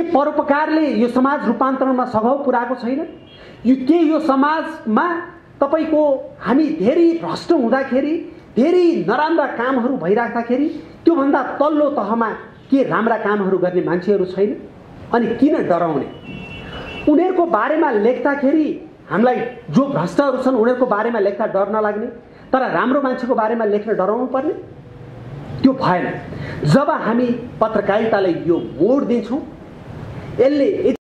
के परोपकारले यो समाज रूपान्तरणमा सघाउ पुर्याएको छैन? यो समाजमा तपाईको हामी धेरै भ्रष्ट हुँदाखेरि, धेरै नराम्रा कामहरू भइराख्दाखेरि त्योभन्दा तल्लो तहमा के राम्रा कामहरू गर्ने मान्छेहरू छैन? अनि किन डराउने? उनीहरूको बारेमा लेख्दाखेरि हामीलाई जो भ्रष्टहरू छन् उनीहरूको बारेमा लेख्दा डर नलाग्ने, तर राम्रो मान्छेको बारेमा लेख्न डराउनु पर्ने? त्यो भएन। जब हामी पत्रकारितालाई यो मोड दिन्छौँ, यसले